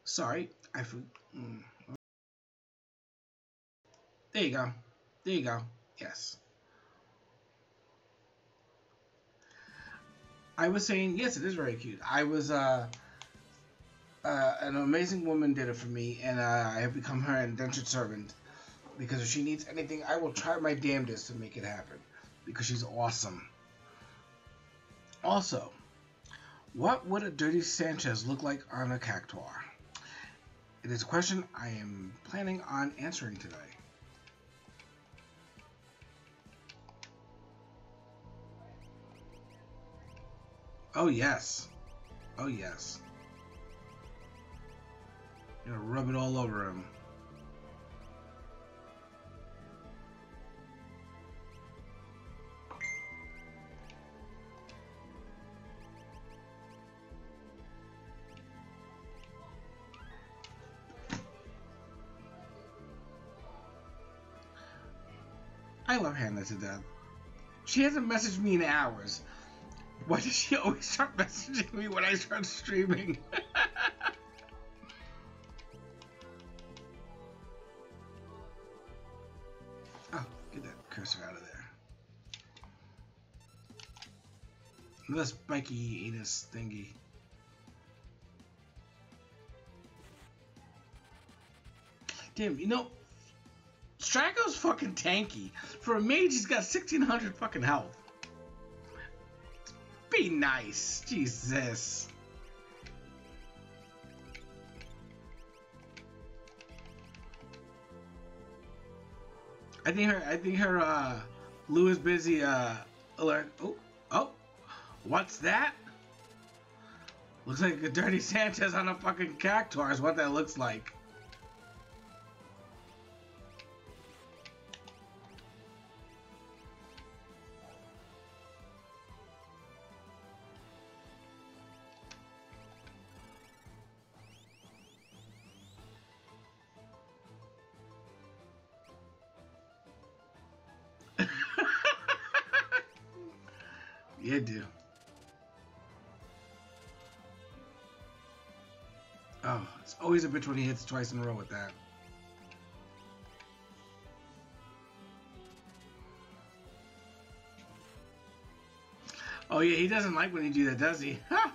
Sorry, there you go. There you go. Yes. I was saying yes, it is very cute. I was an amazing woman did it for me, and I have become her indentured servant. Because if she needs anything, I will try my damnedest to make it happen. Because she's awesome. Also, what would a dirty Sanchez look like on a Cactuar? It is a question I am planning on answering today. Oh yes. Oh yes. You're gonna rub it all over him. I love Hannah to death. She hasn't messaged me in hours. Why does she always start messaging me when I start streaming? Oh, get that cursor out of there. Another spiky anus thingy. Damn, you know, Strago's fucking tanky. For a mage, he's got 1600 fucking health. Be nice. Jesus. I think her Lou is busy alert. Oh, what's that? Looks like a dirty Sanchez on a fucking Cactuar is what that looks like. Yeah, dude. Oh, it's always a bitch when he hits twice in a row with that. Oh yeah, he doesn't like when you do that, does he? Ha!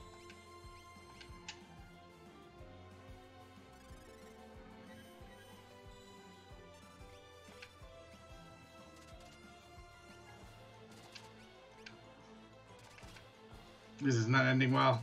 This is not ending well.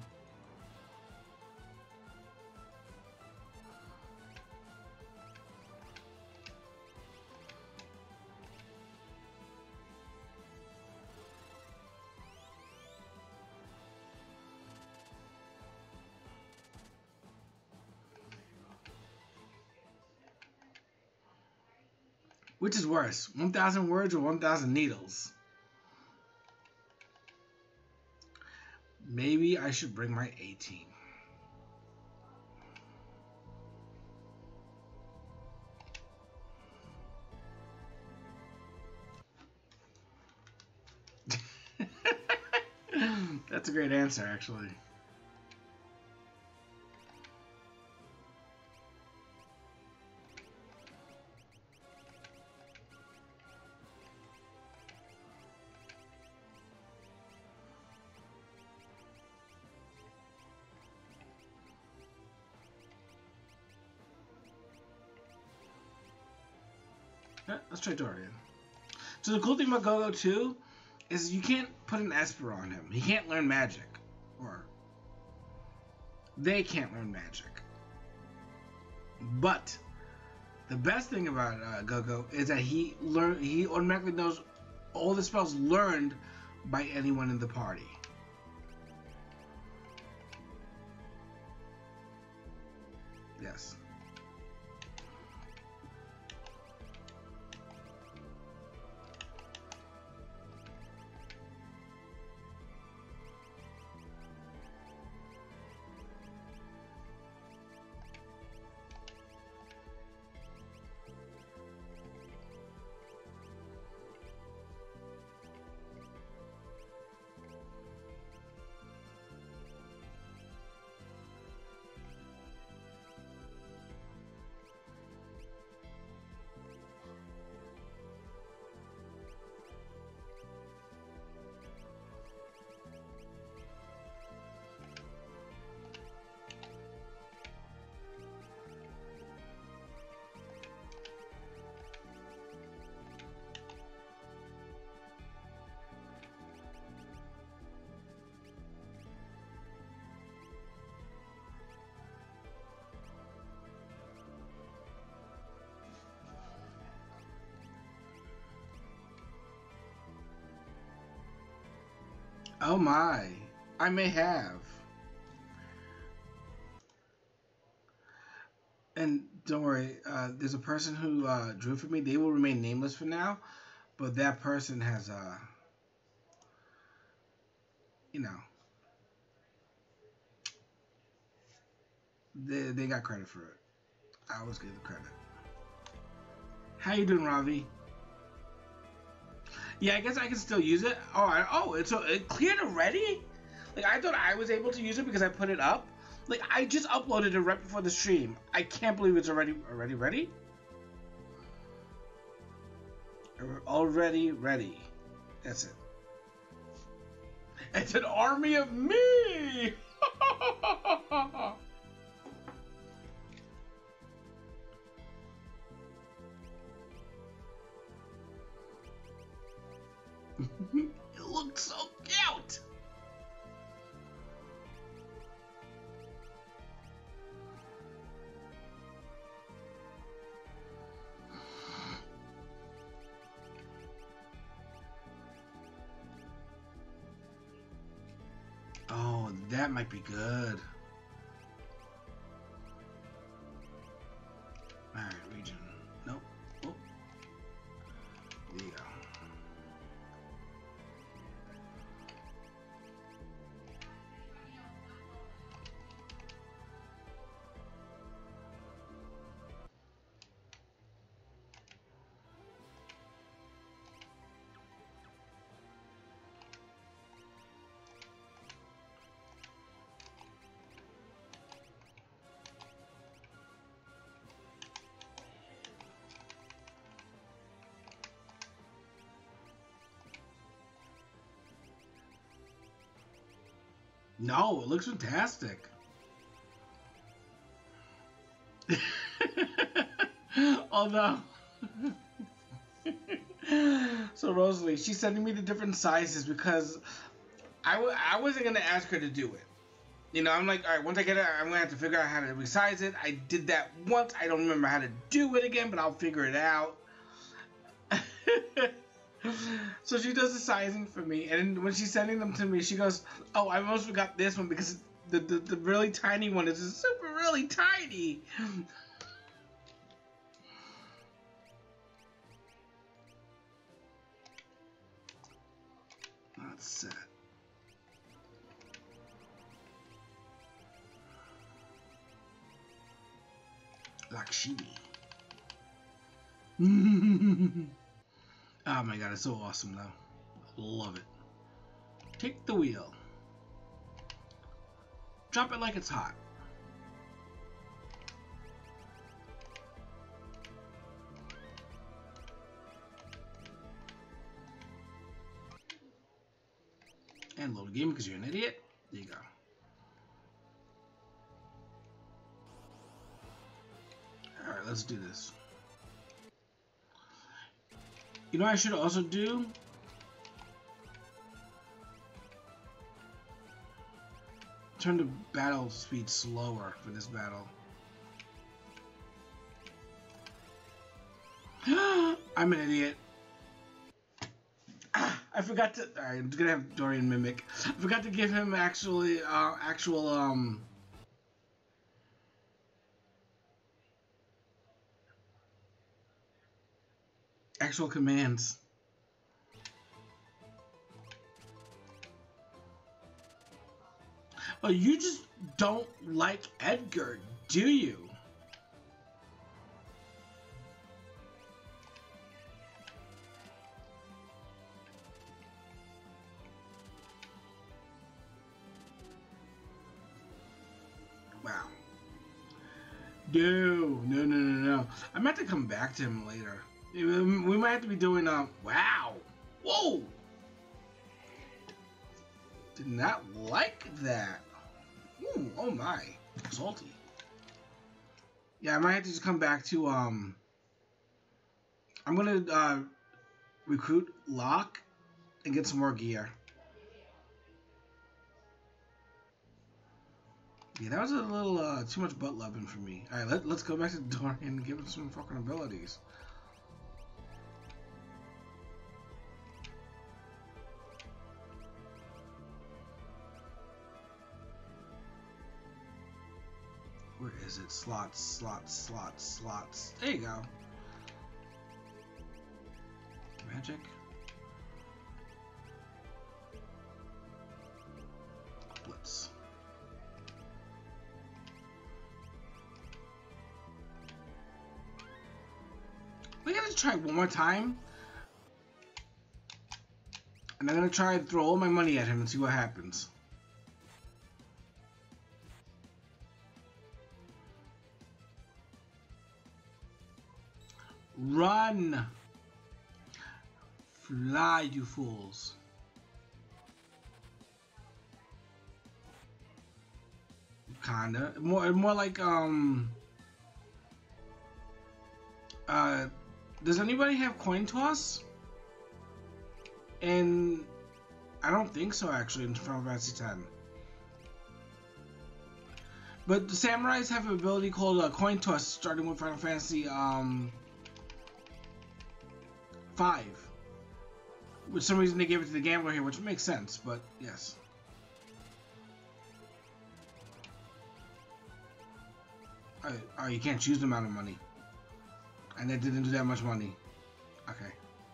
Which is worse, 1,000 words or 1,000 needles? Maybe I should bring my 18. That's a great answer, actually. Yeah, let's try Dorian. So the cool thing about Go-Go 2 is you can't put an Esper on him. He can't learn magic. Or they can't learn magic. But the best thing about Go-Go is that he automatically knows all the spells learned by anyone in the party. Yes. Oh my. I may have. And don't worry, there's a person who drew for me. They will remain nameless for now, but that person has, you know, they got credit for it. I always give the credit. How you doing, Ravi? Yeah, I guess I can still use it. Oh, it cleared already? Like, I thought I was able to use it because I put it up. Like, I just uploaded it right before the stream. I can't believe it's already ready. Already ready. That's it. It's an army of me! It looks so cute! Oh, that might be good. Alright, region. Nope. Oh. There you go. No, it looks fantastic. Although, so Rosalie, she's sending me the different sizes because I wasn't gonna ask her to do it. You know, I'm like, all right, once I get it, I'm gonna have to figure out how to resize it. I did that once. I don't remember how to do it again, but I'll figure it out. So she does the sizing for me, and when she's sending them to me, she goes, "Oh, I almost forgot this one because the really tiny one is super really tiny." That's set. Lakshmi. Oh my god, it's so awesome though. Love it. Take the wheel. Drop it like it's hot. And load game because you're an idiot. There you go. Alright, let's do this. You know what I should also do? Turn the battle speed slower for this battle. I'm an idiot. I forgot to. Alright, I'm gonna have Dorian mimic. I forgot to give him actual commands. Oh, you just don't like Edgar, do you? Wow. No. I'm about to come back to him later. We might have to be doing, wow. Whoa! Did not like that. Ooh, oh my. Salty. Yeah, I might have to just come back to, I'm gonna, recruit Locke and get some more gear. Yeah, that was a little, too much butt loving for me. Alright, let's go back to Dorian and give him some fucking abilities. is it? Slots, slots, slots, slots. There you go. Magic. Blitz. We gotta try one more time. And I'm gonna try to throw all my money at him and see what happens. Run! Fly, you fools. Kinda. More like, does anybody have coin toss? And I don't think so, actually, in Final Fantasy X. But the samurais have an ability called coin toss, starting with Final Fantasy 5. For some reason they gave it to the gambler here, which makes sense, but yes. Oh, you can't choose the amount of money. And that didn't do that much money. Okay.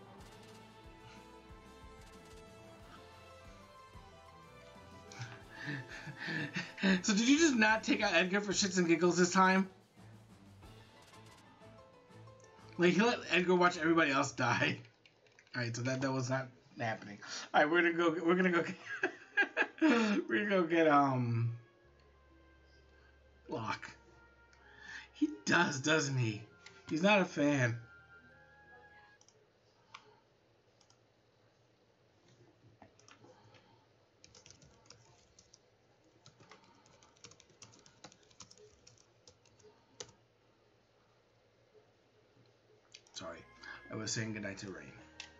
So did you just not take out Edgar for shits and giggles this time? Like, he let Edgar watch everybody else die. Alright, so that was not happening. Alright, we're gonna go get Locke. He does, doesn't he? He's not a fan. Sorry, I was saying goodnight to Rain.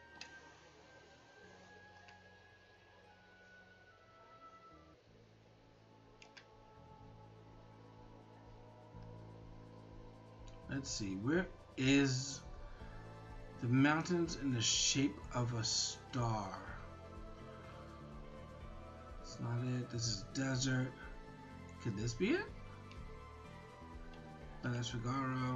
Let's see, where is the mountains in the shape of a star? It's not it. This is desert. Could this be it? No, that's Figaro.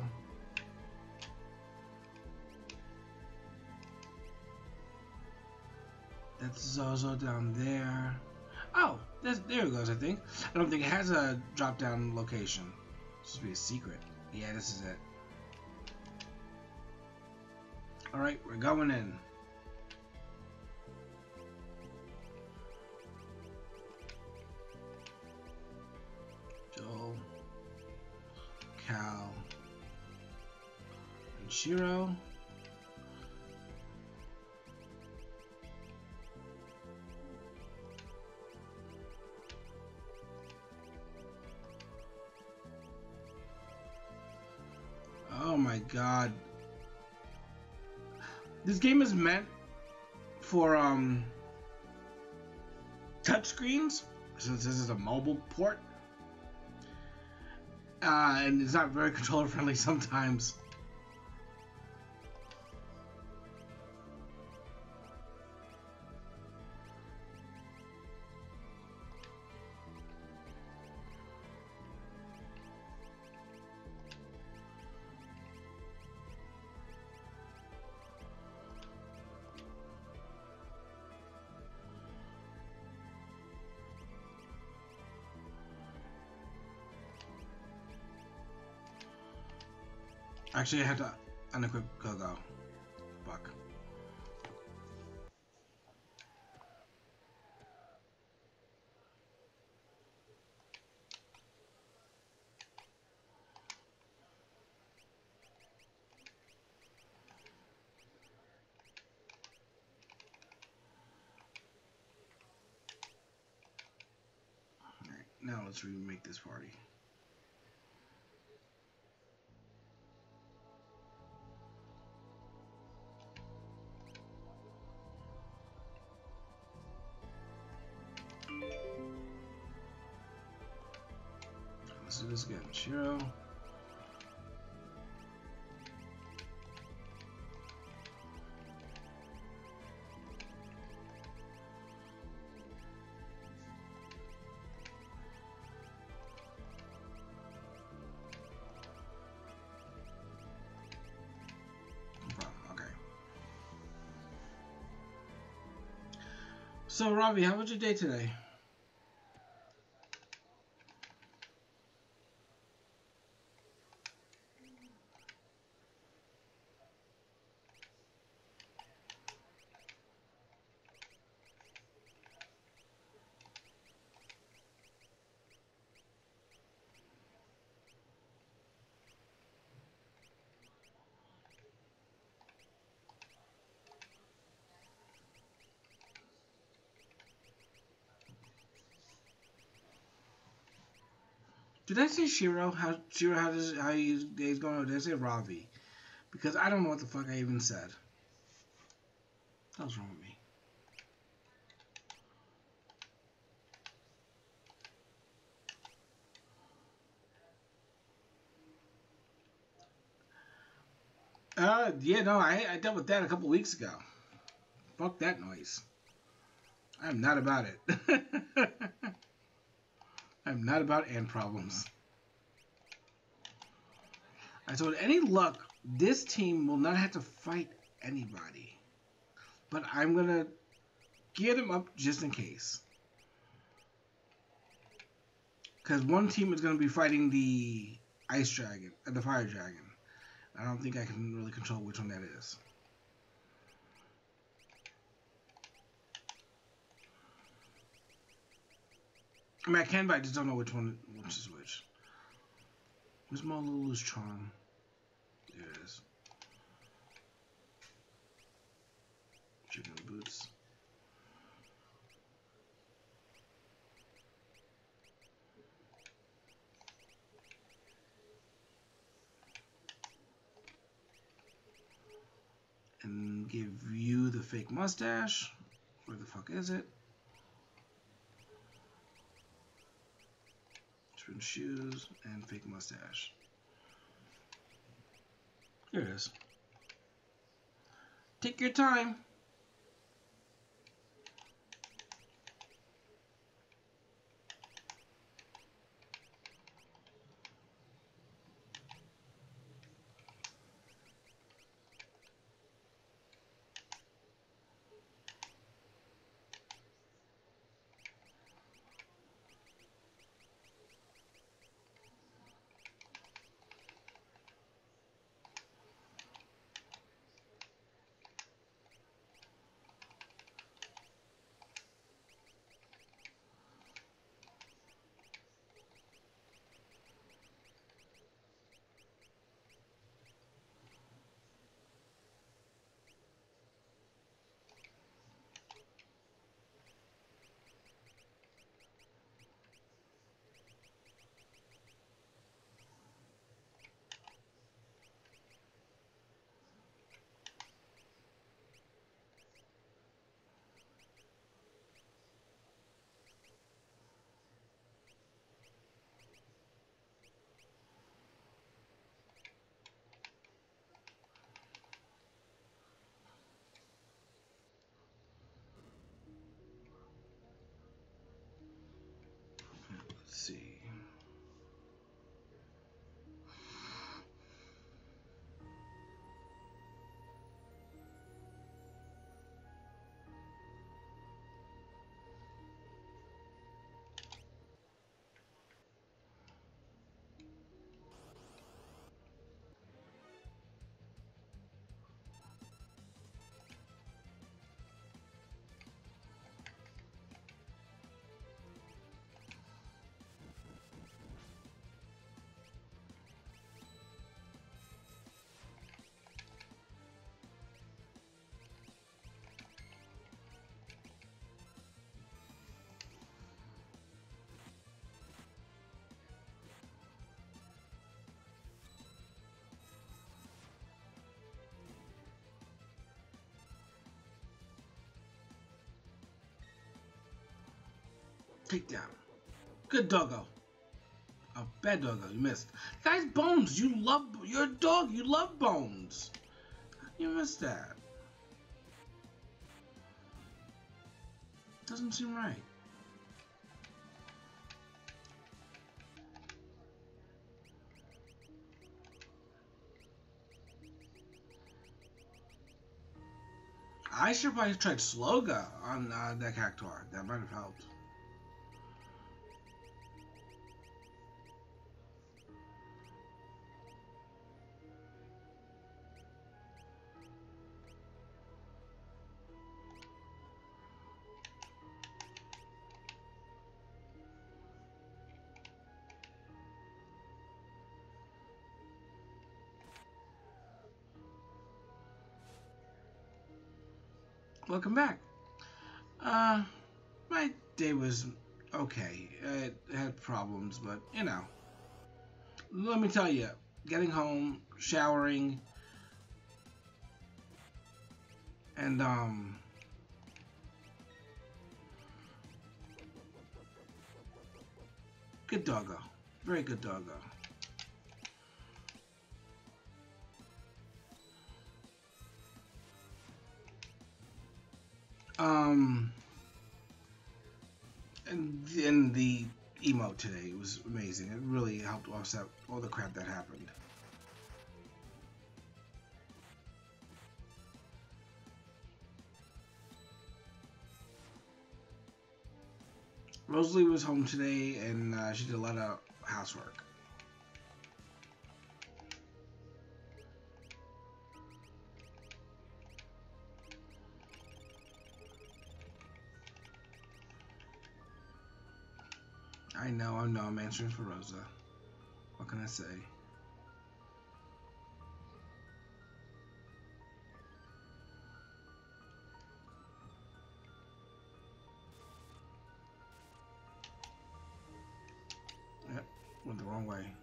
That's Zozo down there. Oh, there it goes, I think. I don't think it has a drop-down location. It's supposed to be a secret. Yeah, this is it. Alright, we're going in. Joel, Cal, and Shiro. Oh my god. This game is meant for touchscreens, since this is a mobile port. And it's not very controller friendly sometimes. Actually, I have to unequip Go-Go. Fuck. Alright, now let's remake this party. Let's do this again. Shiro. So, Ravi, how was your day today? Did I say Shiro? How his day's going? Or did I say Ravi? Because I don't know what the fuck I even said. What's wrong with me? Yeah, no, I dealt with that a couple weeks ago. Fuck that noise. I'm not about it. I'm not about ant problems. I told any luck, this team will not have to fight anybody. But I'm gonna gear them up just in case. Because one team is gonna be fighting the ice dragon, the fire dragon. I don't think I can really control which one that is. I mean, I can, but I just don't know which is which. Where's Malulu's charm? There it is. Chicken boots. And give you the fake mustache. Where the fuck is it? Twin shoes and fake mustache. Here it is. Take your time. Let's see. Takedown. Good doggo. Oh, bad doggo. You missed. Guys, Bones. You're a dog. You love Bones. You missed that. Doesn't seem right. I should probably tried Sloga on that Cactuar. That might have helped. Welcome back. My day was okay. It had problems, but you know. Let me tell you, getting home, showering, and good doggo, very good doggo. And the emote today was amazing. It really helped offset all the crap that happened. Rosalie was home today, and she did a lot of housework. I know, I'm answering for Rosa. What can I say? Yep, went the wrong way.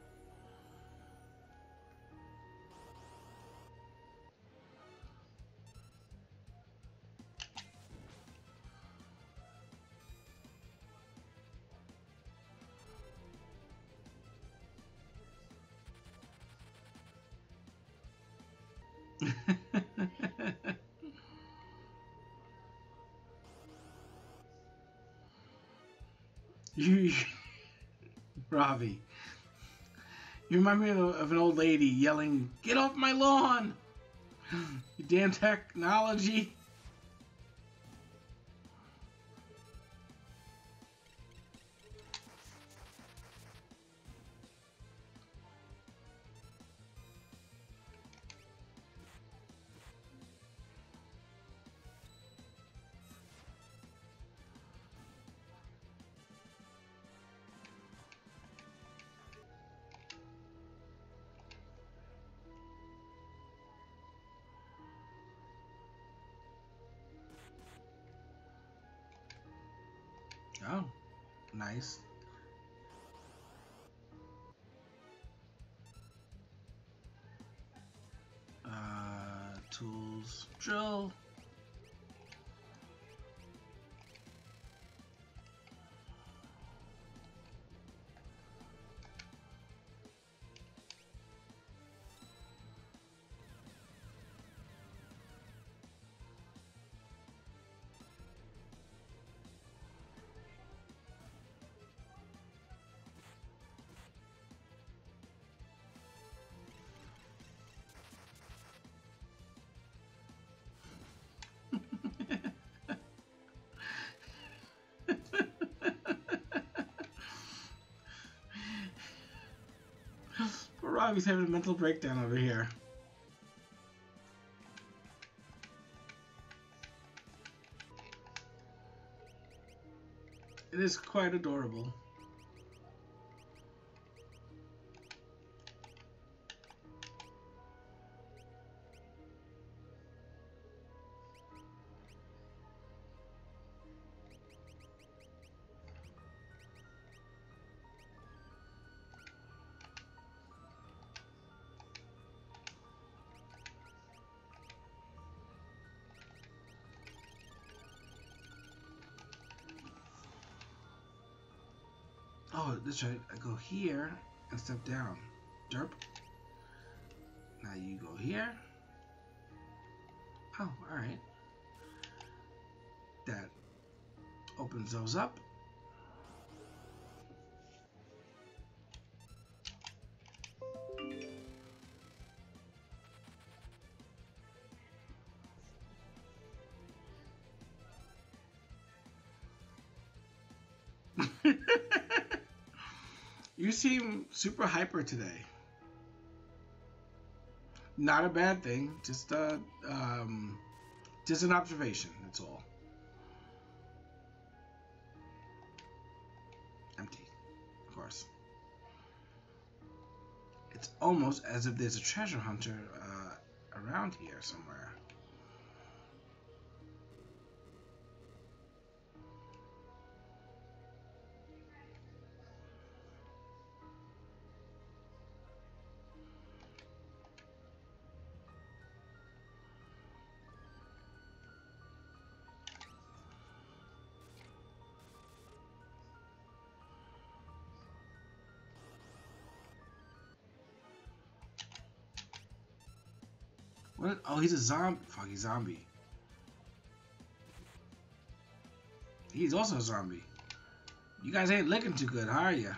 you, Ravi, you remind me of an old lady yelling, "Get off my lawn! You damn technology!" Oh, nice. Tools, drill. Poor Robbie's having a mental breakdown over here. It is quite adorable. Oh, that's right. I go here and step down. Derp. Now you go here. Oh, alright. That opens those up. You seem super hyper today. Not a bad thing. Just an observation. That's all. Empty, of course. It's almost as if there's a treasure hunter around here somewhere. What? Oh, he's a zombie. Fuck, he's zombie. He's also a zombie. You guys ain't looking too good, are ya?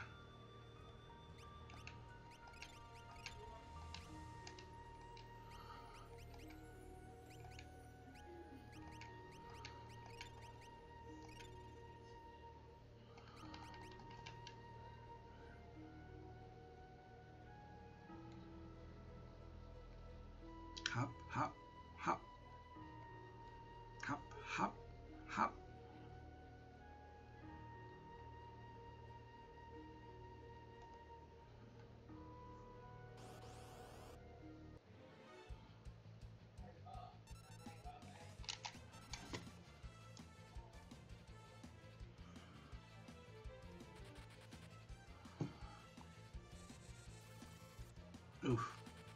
Hop, hop, hop. Hop, hop, hop. Oof.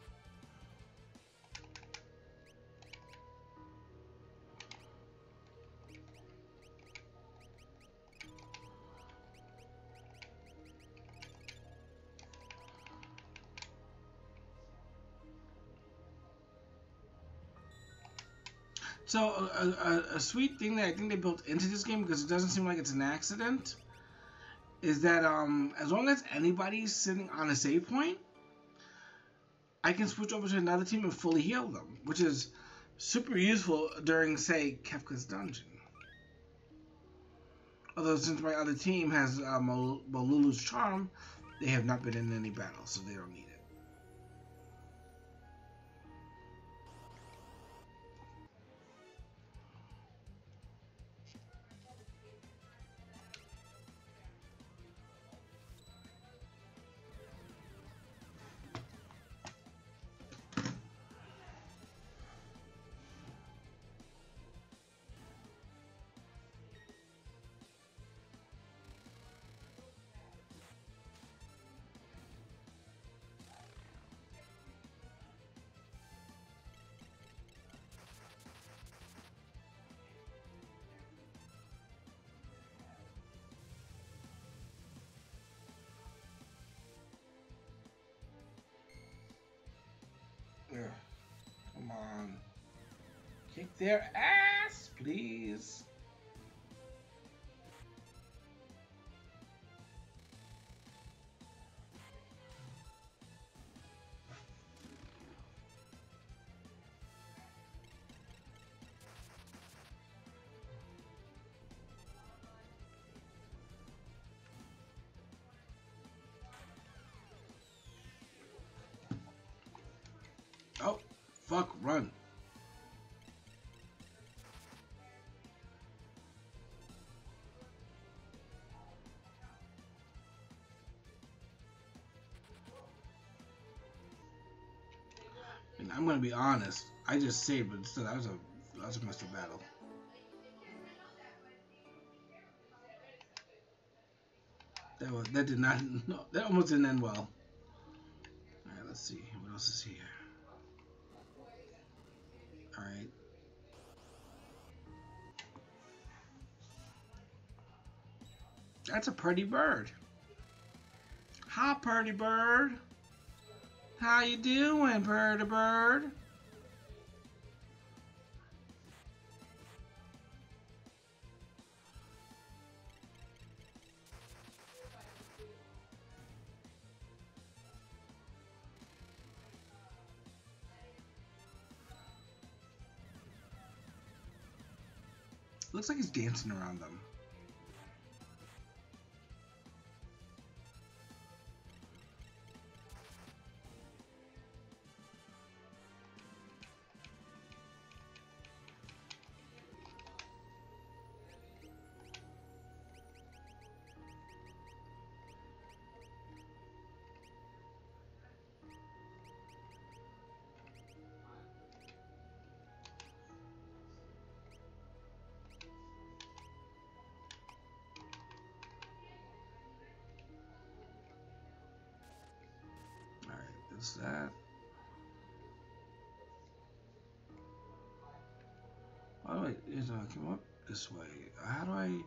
So a sweet thing that I think they built into this game, because it doesn't seem like it's an accident, is that as long as anybody's sitting on a save point, I can switch over to another team and fully heal them, which is super useful during, say, Kefka's dungeon. Although since my other team has Molulu's charm, they have not been in any battle, so they don't need it. Ugh. Come on. Kick their ass, please. Oh, fuck, run. And I'm gonna be honest, I just saved, but still, that was a messed up battle. That did not, no, that almost didn't end well. Alright, let's see, what else is here? Alright. That's a pretty bird. Hi, pretty bird. How you doing, pretty bird? Looks like he's dancing around them. What's that? Oh wait, I came up this way. How do I?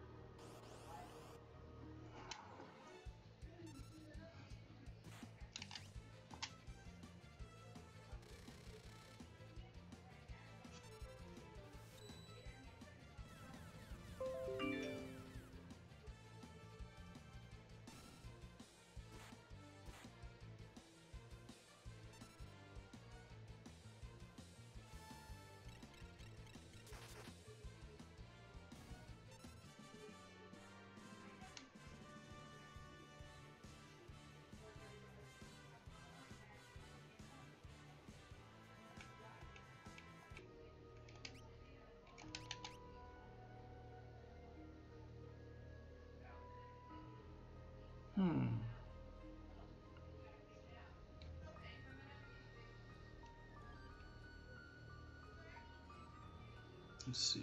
Let's see.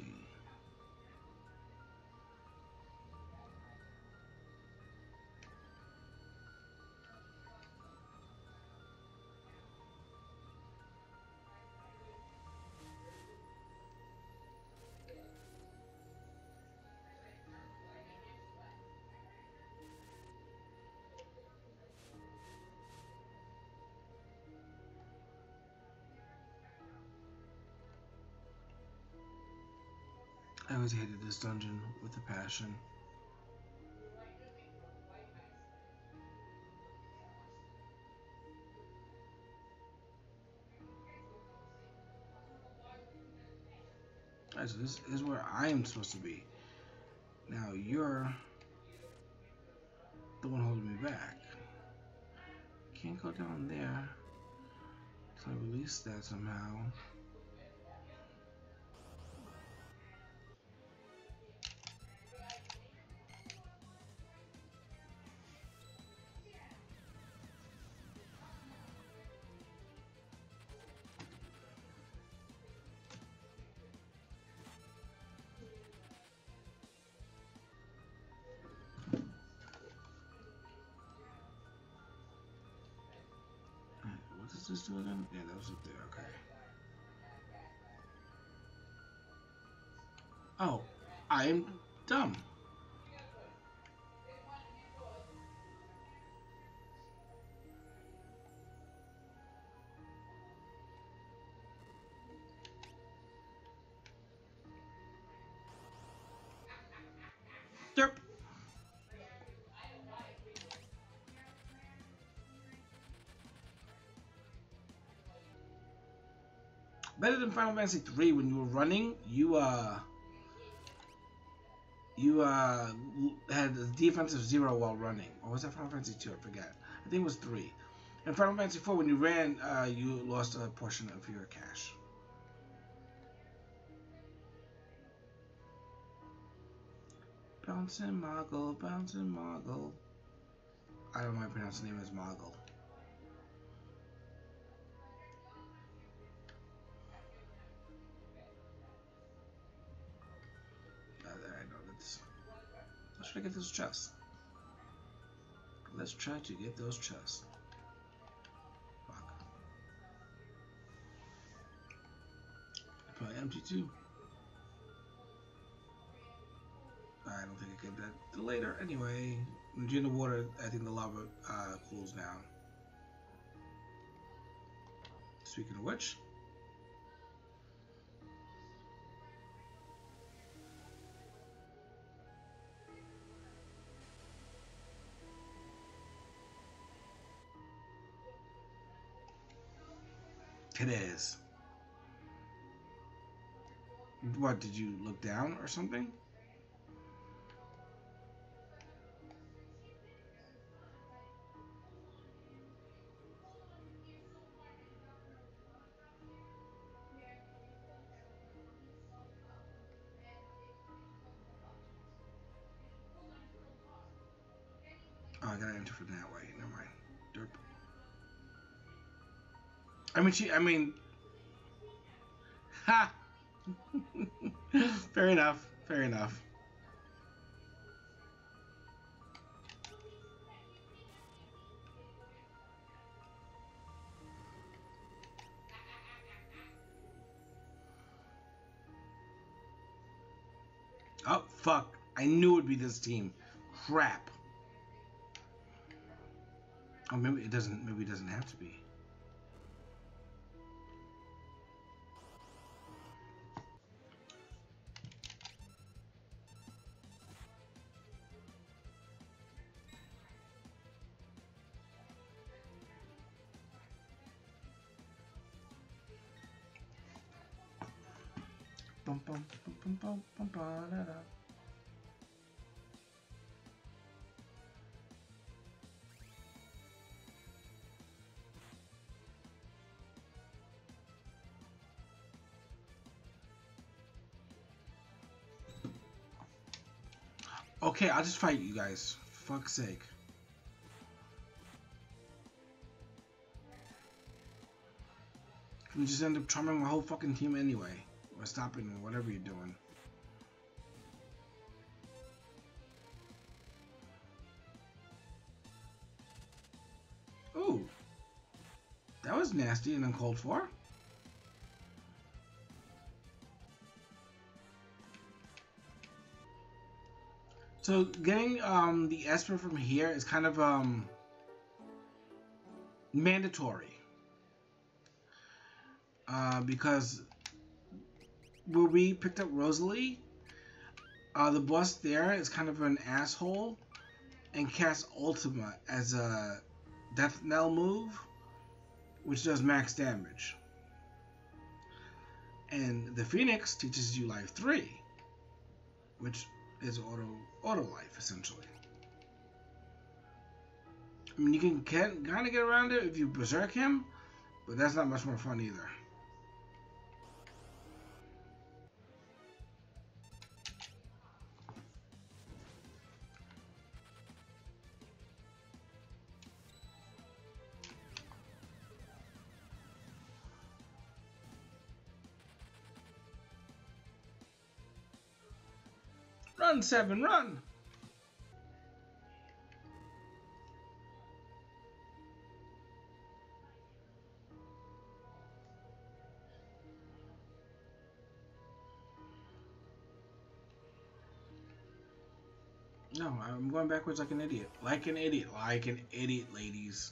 I always hated this dungeon with a passion. Alright, so this is where I am supposed to be. Now you're the one holding me back. Can't go down there. So I release that somehow. What does this do again? Yeah, that was up there, okay. Oh, I'm dumb. Derp. Better than Final Fantasy 3 when you were running, you had a defense of 0 while running. Or was that Final Fantasy 2? I forget. I think it was 3. In Final Fantasy 4, when you ran, you lost a portion of your cash. Bouncing Moggle, Bouncing Moggle. I don't know how to pronounce the name as Moggle. I know that's. Let's try to get those chests. Let's try to get those chests. Fuck. Probably empty too. I don't think I get that till later. Anyway, when you're in the water, I think the lava cools down. Speaking of which, it is. What, did you look down or something? Oh, I gotta enter from that way. Never mind. Derp. I mean, ha! Fair enough. Fair enough. Fuck. I knew it would be this team. Crap. Oh, maybe it doesn't. Maybe it doesn't have to be. Bum, bum, bum, bum, bum, bum, ba, da, da. Okay, I'll just fight you guys. For fuck's sake. You just end up charming my whole fucking team anyway. Or stopping whatever you're doing. Ooh. That was nasty and uncalled for. So getting the Esper from here is kind of mandatory. Because where we picked up Rosalie, the boss there is kind of an asshole and casts Ultima as a Death Knell move, which does max damage. And the Phoenix teaches you Life 3, which is auto life essentially. I mean, you can kind of get around it if you berserk him, but that's not much more fun either. Run, Seven, run! No, I'm going backwards like an idiot. Like an idiot. Like an idiot, ladies.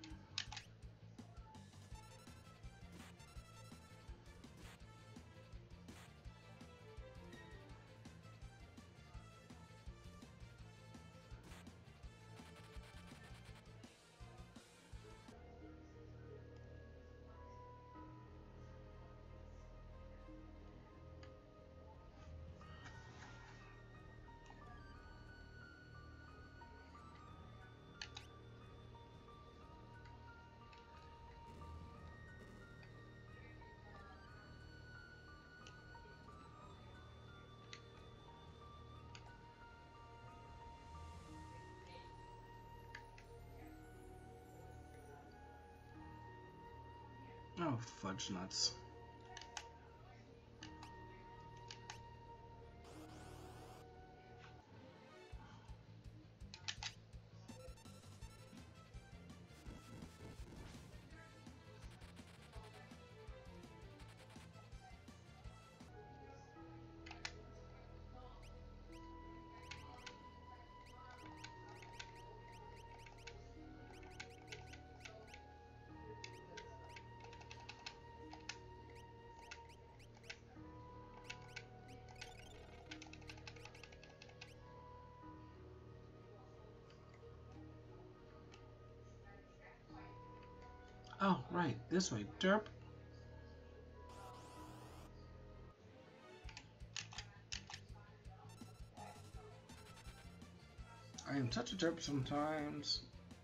Oh, fudge nuts. Oh, right. This way. Derp. I am such a derp sometimes.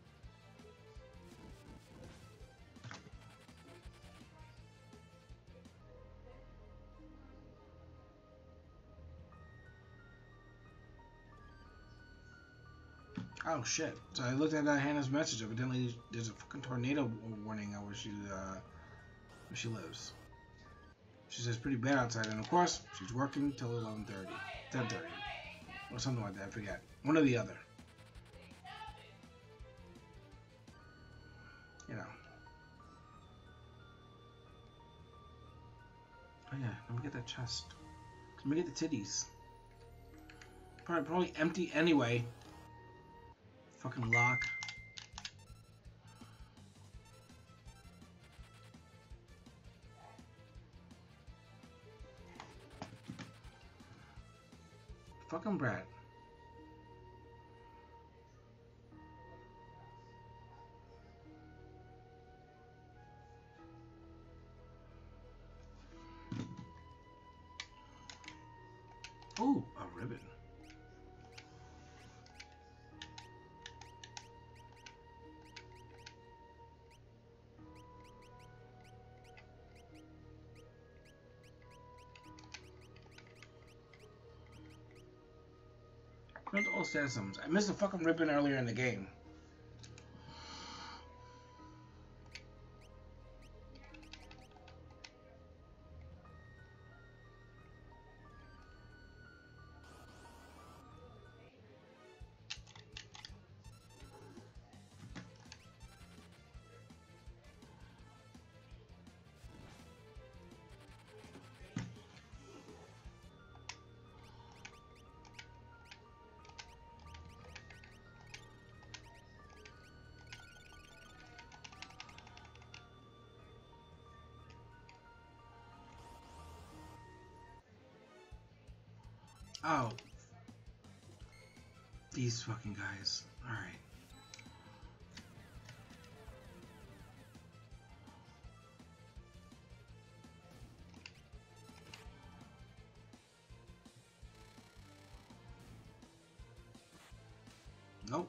Oh shit. So I looked at Hannah's message. Evidently there's a fucking tornado warning where she lives. She says pretty bad outside, and of course she's working till 11:30, 10:30, or something like that. I forget. One or the other. You know. Oh yeah. Let me get that chest. Let me get the titties. Probably empty anyway. Fucking lock. Fucking brat. Ooh, a ribbon. Print all systems. I missed a fucking ribbon earlier in the game. Oh. These fucking guys. Alright. Nope.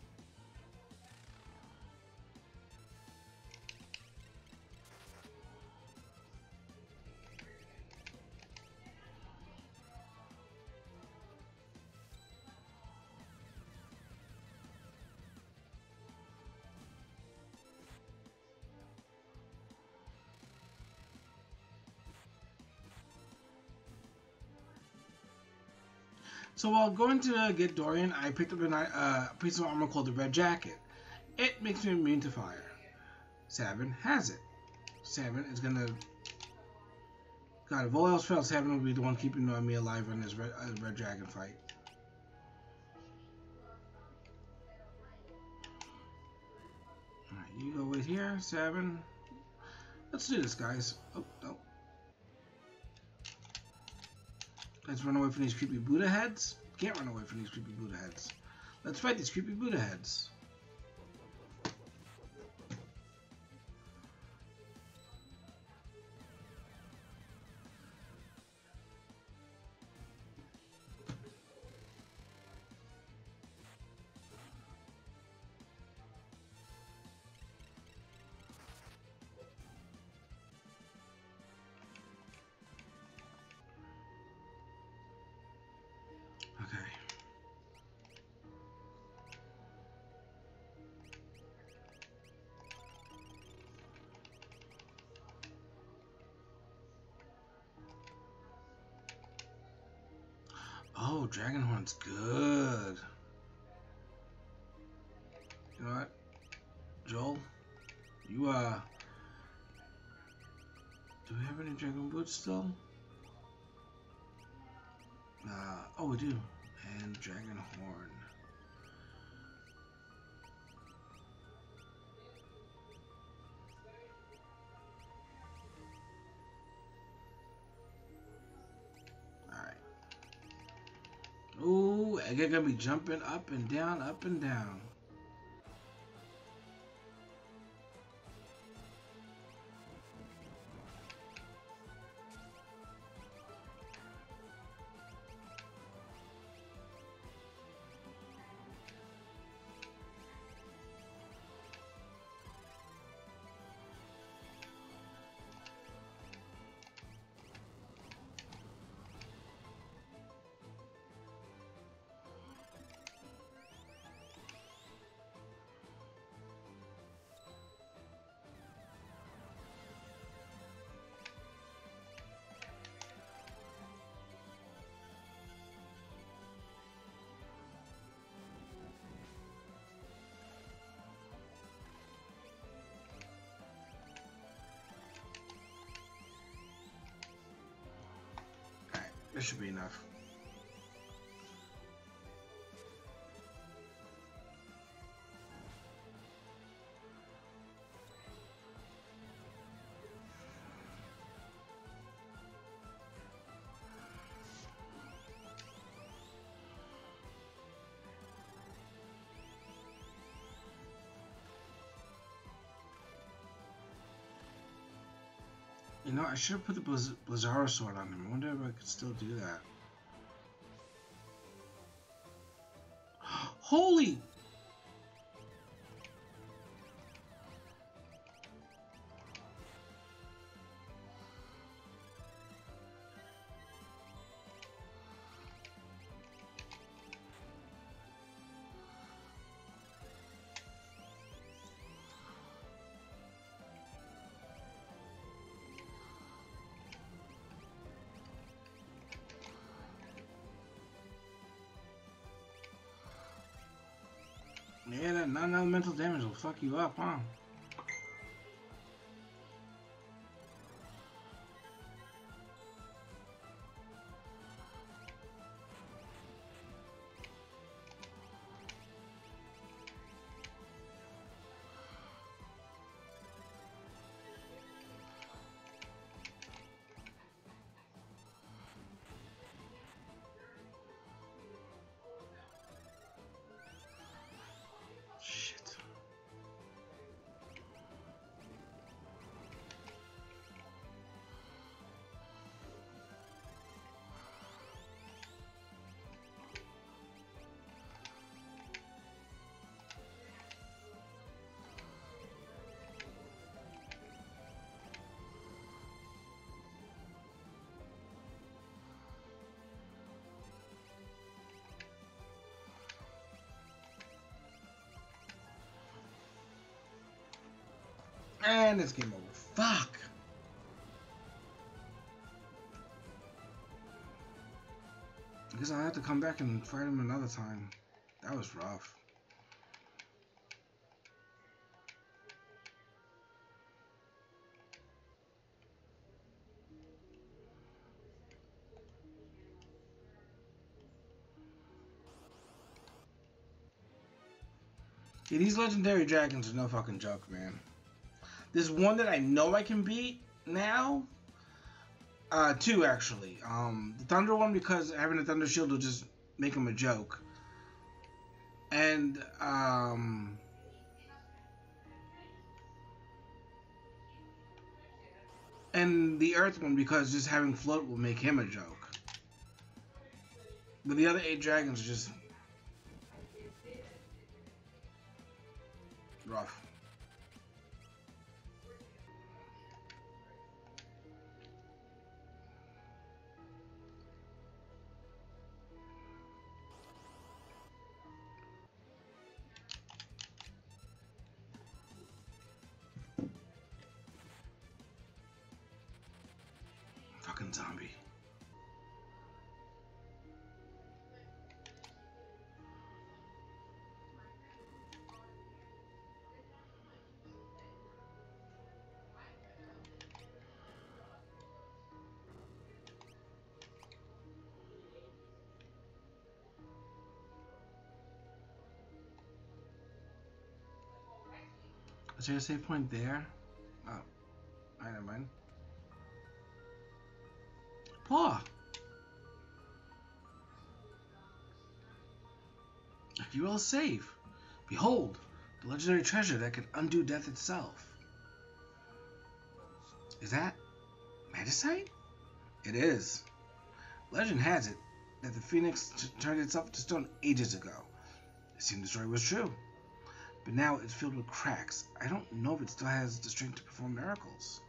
So while going to get Dorian, I picked up a piece of armor called the Red Jacket. It makes me immune to fire. Sabin has it. Sabin is gonna... God, if all else fails, Sabin will be the one keeping me alive in this Red Dragon fight. Alright, you go wait here, Sabin. Let's do this, guys. Oh, no. Let's run away from these creepy Buddha heads. Can't run away from these creepy Buddha heads. Let's fight these creepy Buddha heads. Oh, Dragonhorn's good. You know what? Joel, you, do we have any Dragon Boots still? Oh, we do. And Dragonhorn. Ooh, and they're gonna be jumping up and down, up and down. This should be enough. You know, I should have put the Blizzard sword on him. I wonder if I could still do that. Holy! Yeah, that non-elemental damage will fuck you up, huh? Shit. And it's game over. Fuck! I guess I'll have to come back and fight him another time. That was rough. Yeah, these legendary dragons are no fucking joke, man. There's one that I know I can beat now. Two actually. The Thunder one because having a Thunder Shield will just make him a joke. And the Earth one because just having float will make him a joke. But the other 8 dragons are just rough. Fucking zombie. Is there a save point there? Oh, I never mind. Paw! You will save. Behold, the legendary treasure that can undo death itself. Is that Magicite? It is. Legend has it that the Phoenix turned itself to stone ages ago. It seemed the story was true. But now it's filled with cracks. I don't know if it still has the strength to perform miracles.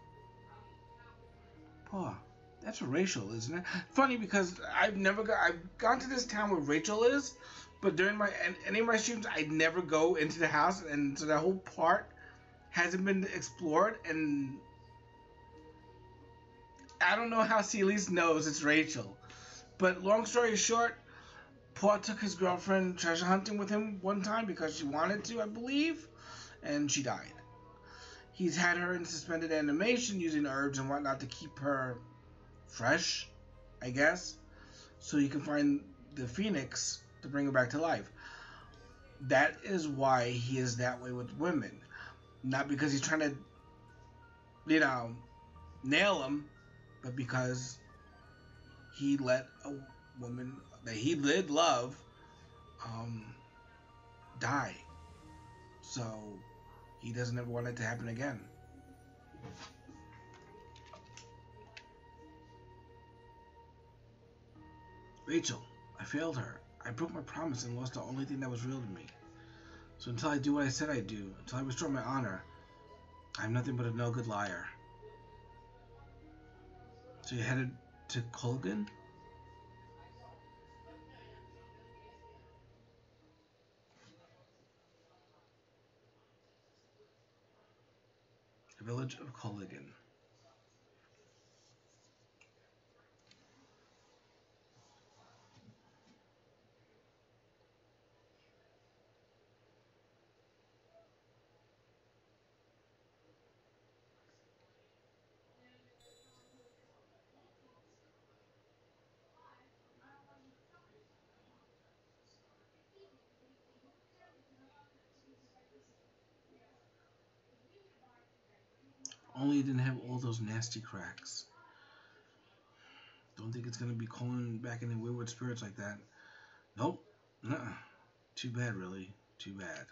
Paw, that's Rachel, isn't it? Funny because I've gone to this town where Rachel is, but during any of my streams, I never go into the house, and so that whole part hasn't been explored, and I don't know how Celeste knows it's Rachel. But long story short, Paul took his girlfriend treasure hunting with him one time because she wanted to, I believe, and she died. He's had her in suspended animation using herbs and whatnot to keep her fresh, I guess, so he can find the Phoenix to bring her back to life. That is why he is that way with women. Not because he's trying to, nail them, but because he let a woman that he did love die. So he doesn't ever want it to happen again. Rachel, I failed her. I broke my promise and lost the only thing that was real to me. So until I do what I said I'd do, until I restore my honor, I'm nothing but a no-good liar. So you headed to Colgan? The village of Colgan. Only it didn't have all those nasty cracks. Don't think it's gonna be calling back any wayward spirits like that. Nope. Nuh-uh. Too bad, really. Too bad.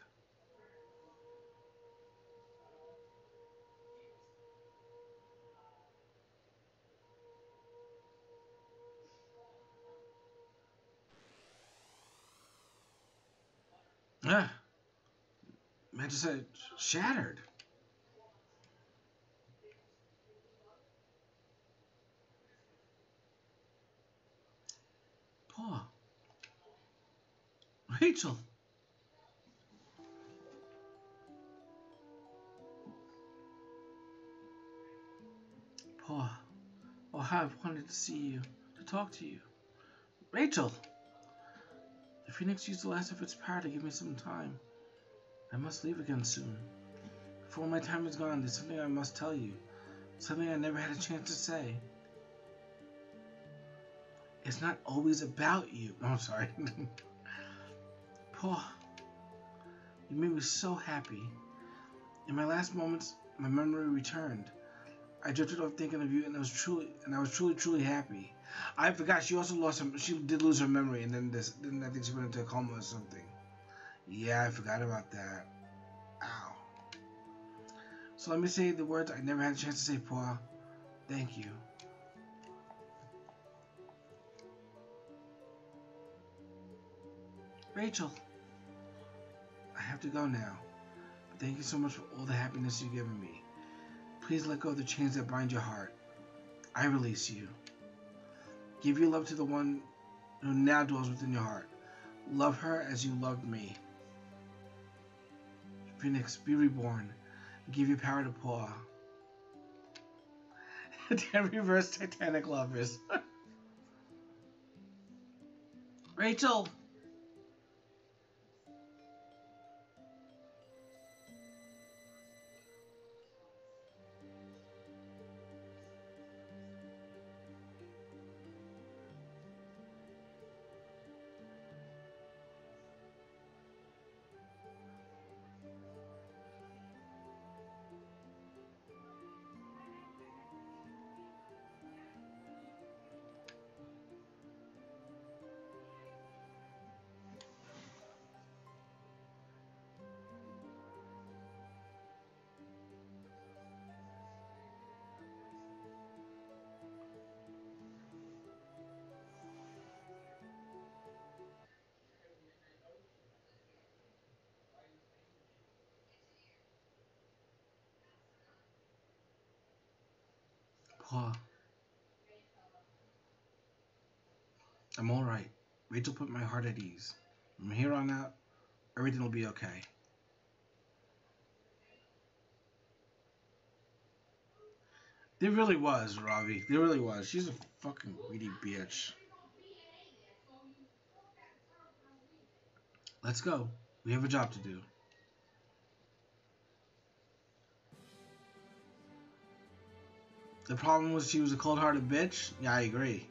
Ah! Man just said shattered. Paw. Rachel. Paw. Oh, how I've wanted to see you, to talk to you. Rachel! The Phoenix used the last of its power to give me some time. I must leave again soon. Before my time is gone, there's something I must tell you. Something I never had a chance to say. It's not always about you. Oh, I'm sorry. Paul, you made me so happy. In my last moments, my memory returned. I drifted off thinking of you, and I was truly happy. I forgot she also lost her. She did lose her memory, and then I think she went into a coma or something. Yeah, I forgot about that. Ow. So let me say the words I never had a chance to say, Paul. Thank you. Rachel, I have to go now. But thank you so much for all the happiness you've given me. Please let go of the chains that bind your heart. I release you. Give your love to the one who now dwells within your heart. Love her as you loved me. Phoenix, be reborn. Give your power to Paw. 10 reverse Titanic lovers. Rachel! Paw. I'm alright. Rachel put my heart at ease. From here on out, everything will be okay. There really was, Ravi. There really was. She's a fucking greedy bitch. Let's go. We have a job to do. The problem was she was a cold-hearted bitch? Yeah, I agree.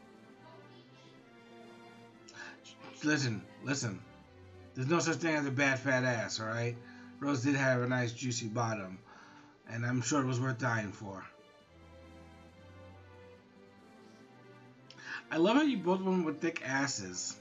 Listen. There's no such thing as a bad fat ass, alright? Rose did have a nice juicy bottom, and I'm sure it was worth dying for. I love how you both went with thick asses.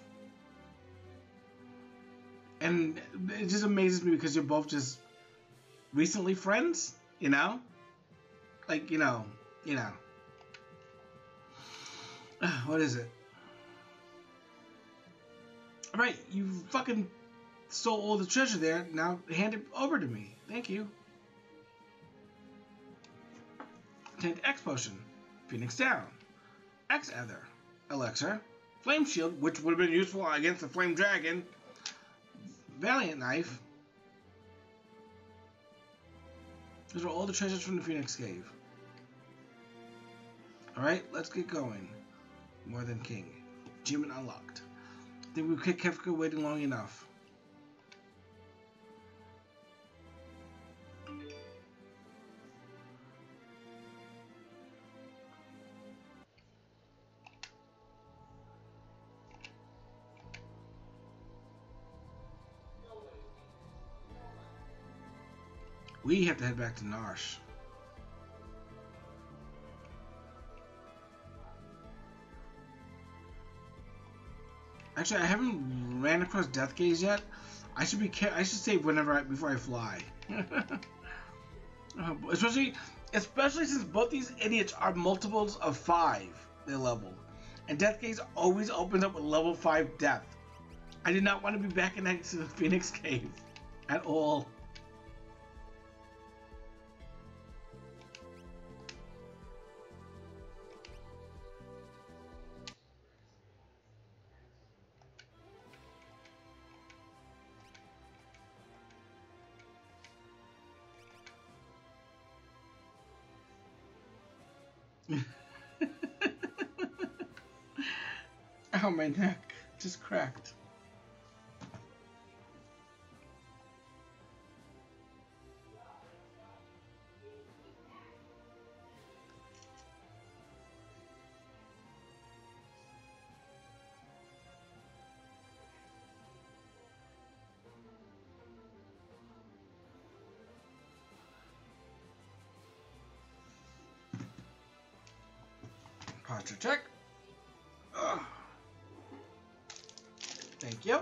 And it just amazes me because you're both just recently friends, you know? Like, you know. What is it? Right, you fucking stole all the treasure there. Now hand it over to me. Thank you. Obtained X potion. Phoenix down. X ether. Elixir. Flame shield, which would have been useful against the flame dragon. Valiant knife. Those are all the treasures from the Phoenix Cave. Alright, let's get going. More than king. Achievement unlocked. I think we kept waiting long enough. We have to head back to Narsh. Actually, I haven't ran across Death Gaze yet. I should be. I should save before I fly. especially since both these idiots are multiples of 5. Their level, and Death Gaze always opens up with level 5 death. I did not want to be back in the Phoenix Cave at all. Ow, my neck just cracked. Posture check. Ugh. Thank you.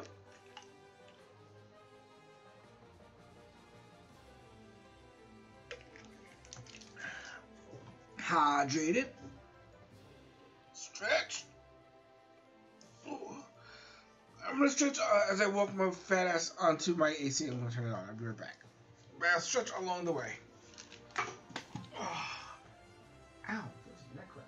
Hydrated. Stretch. Ooh. I'm gonna stretch as I walk my fat ass onto my AC. I'm gonna turn it on. I'll be right back. But I'll stretch along the way. Oh. Ow, there's a neck crack.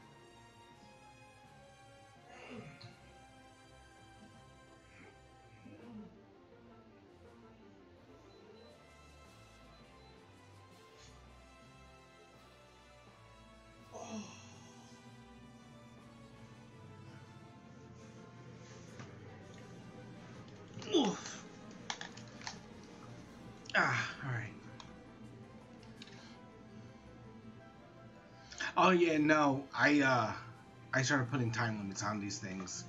Oof. Ah, alright. Oh yeah, no. I started putting time limits on these things.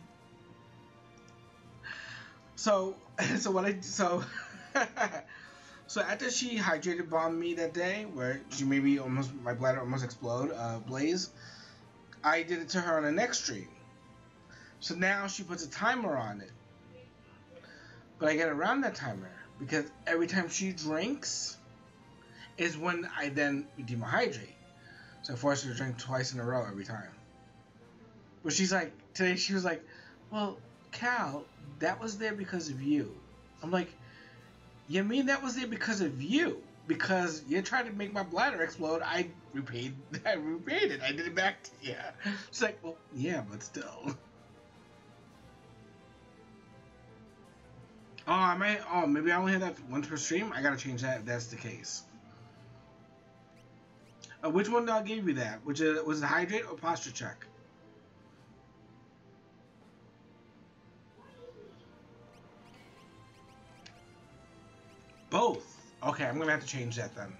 So so after she hydrated bombed me that day, where she made me my bladder almost explode, blaze, I did it to her on the next stream. So now she puts a timer on it. But I get around that timer because every time she drinks is when I then dehydrate. So I force her to drink twice in a row every time. But she's like, today she was like, well, Cal, that was there because of you. I'm like, you mean that was there because of you? Because you're trying to make my bladder explode. I repaid it. I did it back to you. She's like, well, yeah, but still. Oh, maybe I only have that once per stream. I gotta change that if that's the case. Which one gave you that? Was it hydrate or posture check? Both. Okay, I'm gonna have to change that then.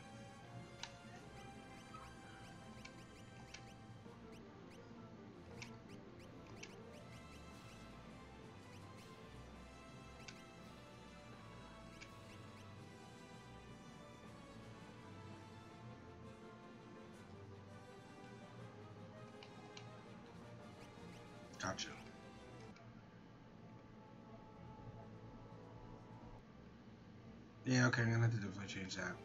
Gotcha. Yeah, okay, I'm gonna have to definitely change that.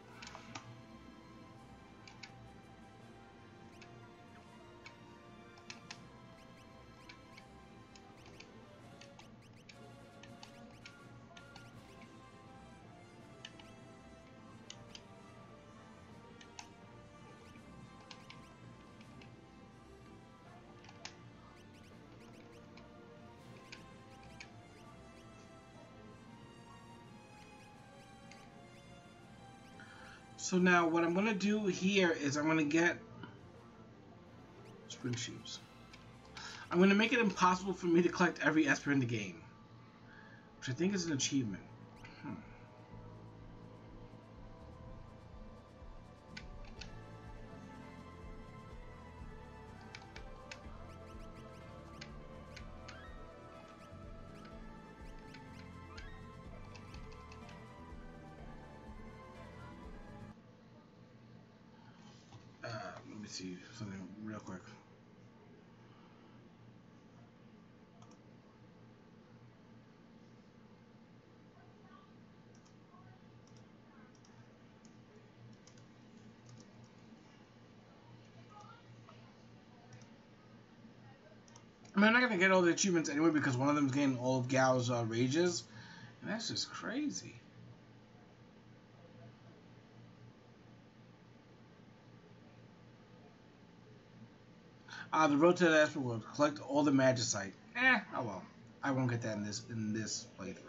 So now what I'm gonna do here is I'm gonna get spring shoes. I'm gonna make it impossible for me to collect every Esper in the game, which I think is an achievement. Let me see something real quick. I mean, I'm not gonna get all the achievements anyway because one of them is getting all of Gao's rages, and that's just crazy. The road to the Esper World. Collect all the Magicite. Oh well. I won't get that in this playthrough.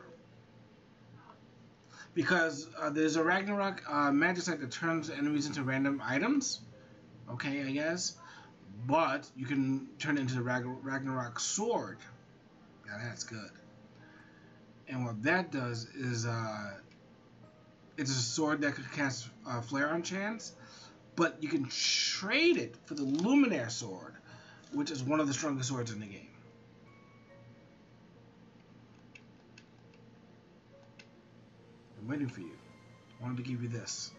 Because there's a Ragnarok Magicite that turns enemies into random items. Okay, I guess. But you can turn it into the Ragnarok Sword. Yeah, that's good. And what that does is it's a sword that could cast Flare on chance. But you can trade it for the Luminaire Sword, which is one of the strongest swords in the game. I'm waiting for you. I wanted to give you this.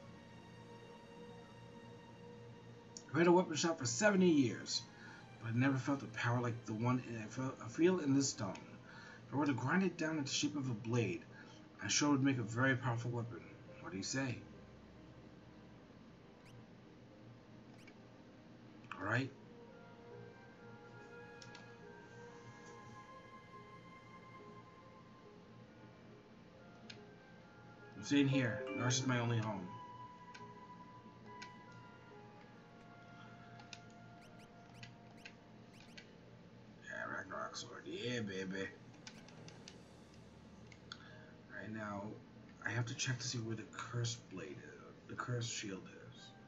I had a weapon shop for 70 years, but I never felt a power like the one I feel in this stone. If I were to grind it down into the shape of a blade, I'm sure it would make a very powerful weapon. What do you say? Alright? I'm staying here. Nurse is my only home. Yeah, Ragnarok Sword. Yeah, baby. Right now, I have to check to see where the cursed blade is. The cursed shield is.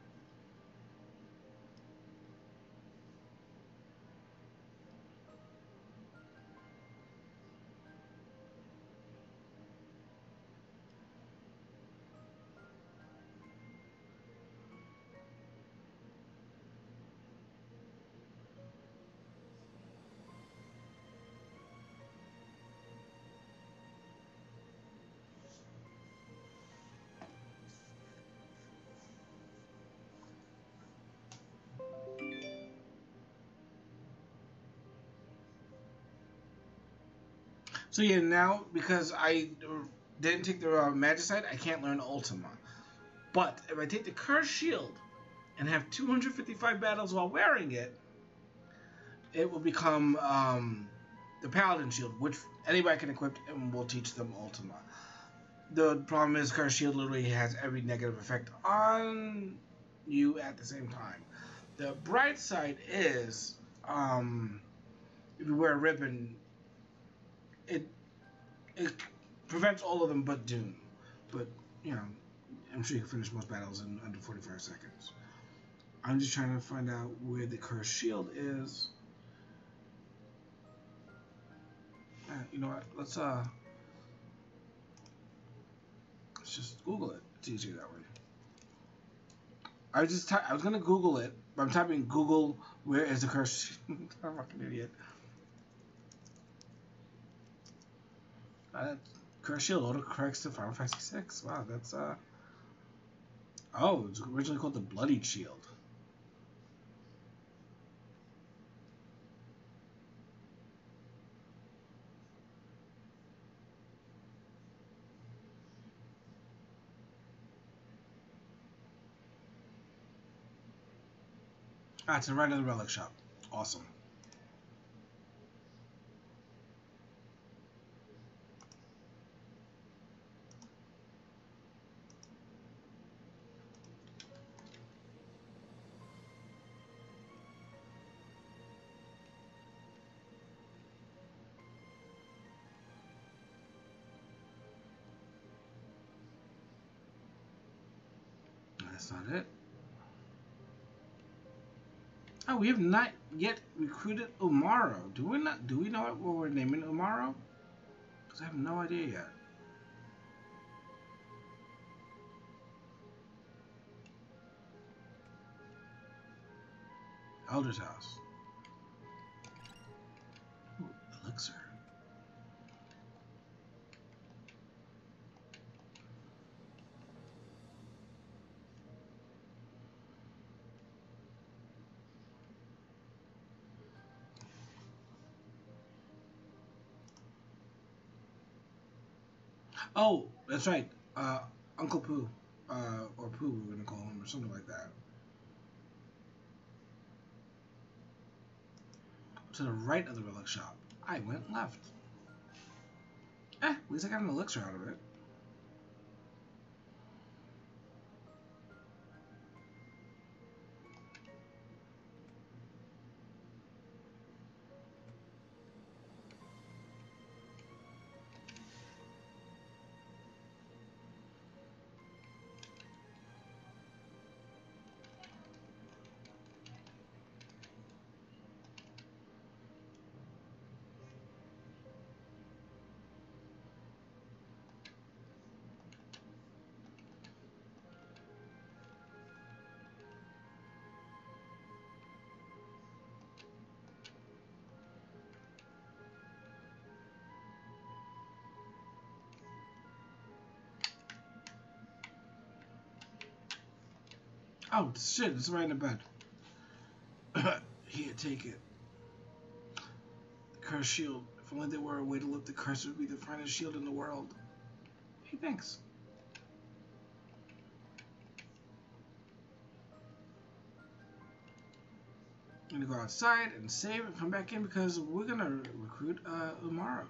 So yeah, now because I didn't take the Magicite, I can't learn Ultima. But if I take the Cursed Shield and have 255 battles while wearing it, it will become the Paladin Shield, which anybody can equip and will teach them Ultima. The problem is Cursed Shield literally has every negative effect on you at the same time. The bright side is if you wear a ribbon, it prevents all of them but Doom. But, you know, I'm sure you can finish most battles in under 45 seconds. I'm just trying to find out where the Cursed Shield is. You know what? Let's just Google it. It's easier that way. I was gonna Google it, but I'm typing Google where is the Cursed Shield. I'm a fucking idiot. Cursed Shield autocorrects to Final Fantasy 6. Wow, that's oh, it's originally called the Bloodied Shield. Ah, it's right in the relic shop. Awesome. That's not it. Oh, we have not yet recruited Umaro. Do we not? Do we know what we're naming Umaro? Because I have no idea yet. Elder's house. Ooh, elixir. Oh, that's right. Uncle Pooh. Or Pooh, we're going to call him, or something like that. To the right of the relic shop. I went left. At least I got an elixir out of it. Oh, shit, it's right in the bed. Here, take it. The cursed shield. If only there were a way to lift the curse, it would be the finest shield in the world. Hey, thanks. I'm gonna go outside and save and come back in because we're gonna recruit Umaro.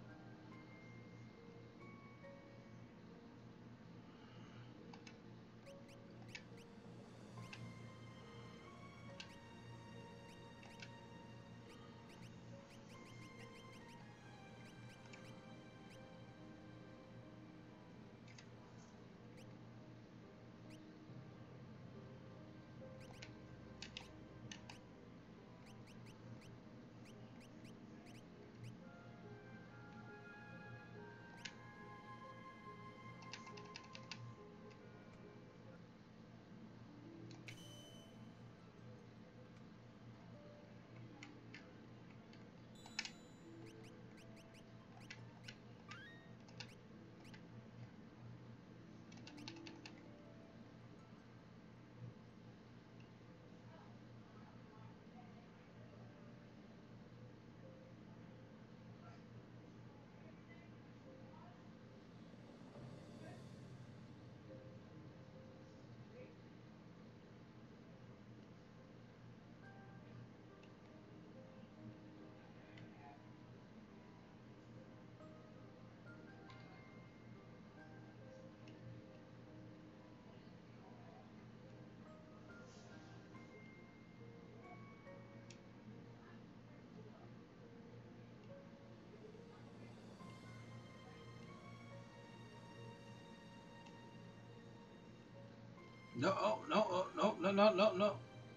No, oh, no, oh, no, no, no, no, no.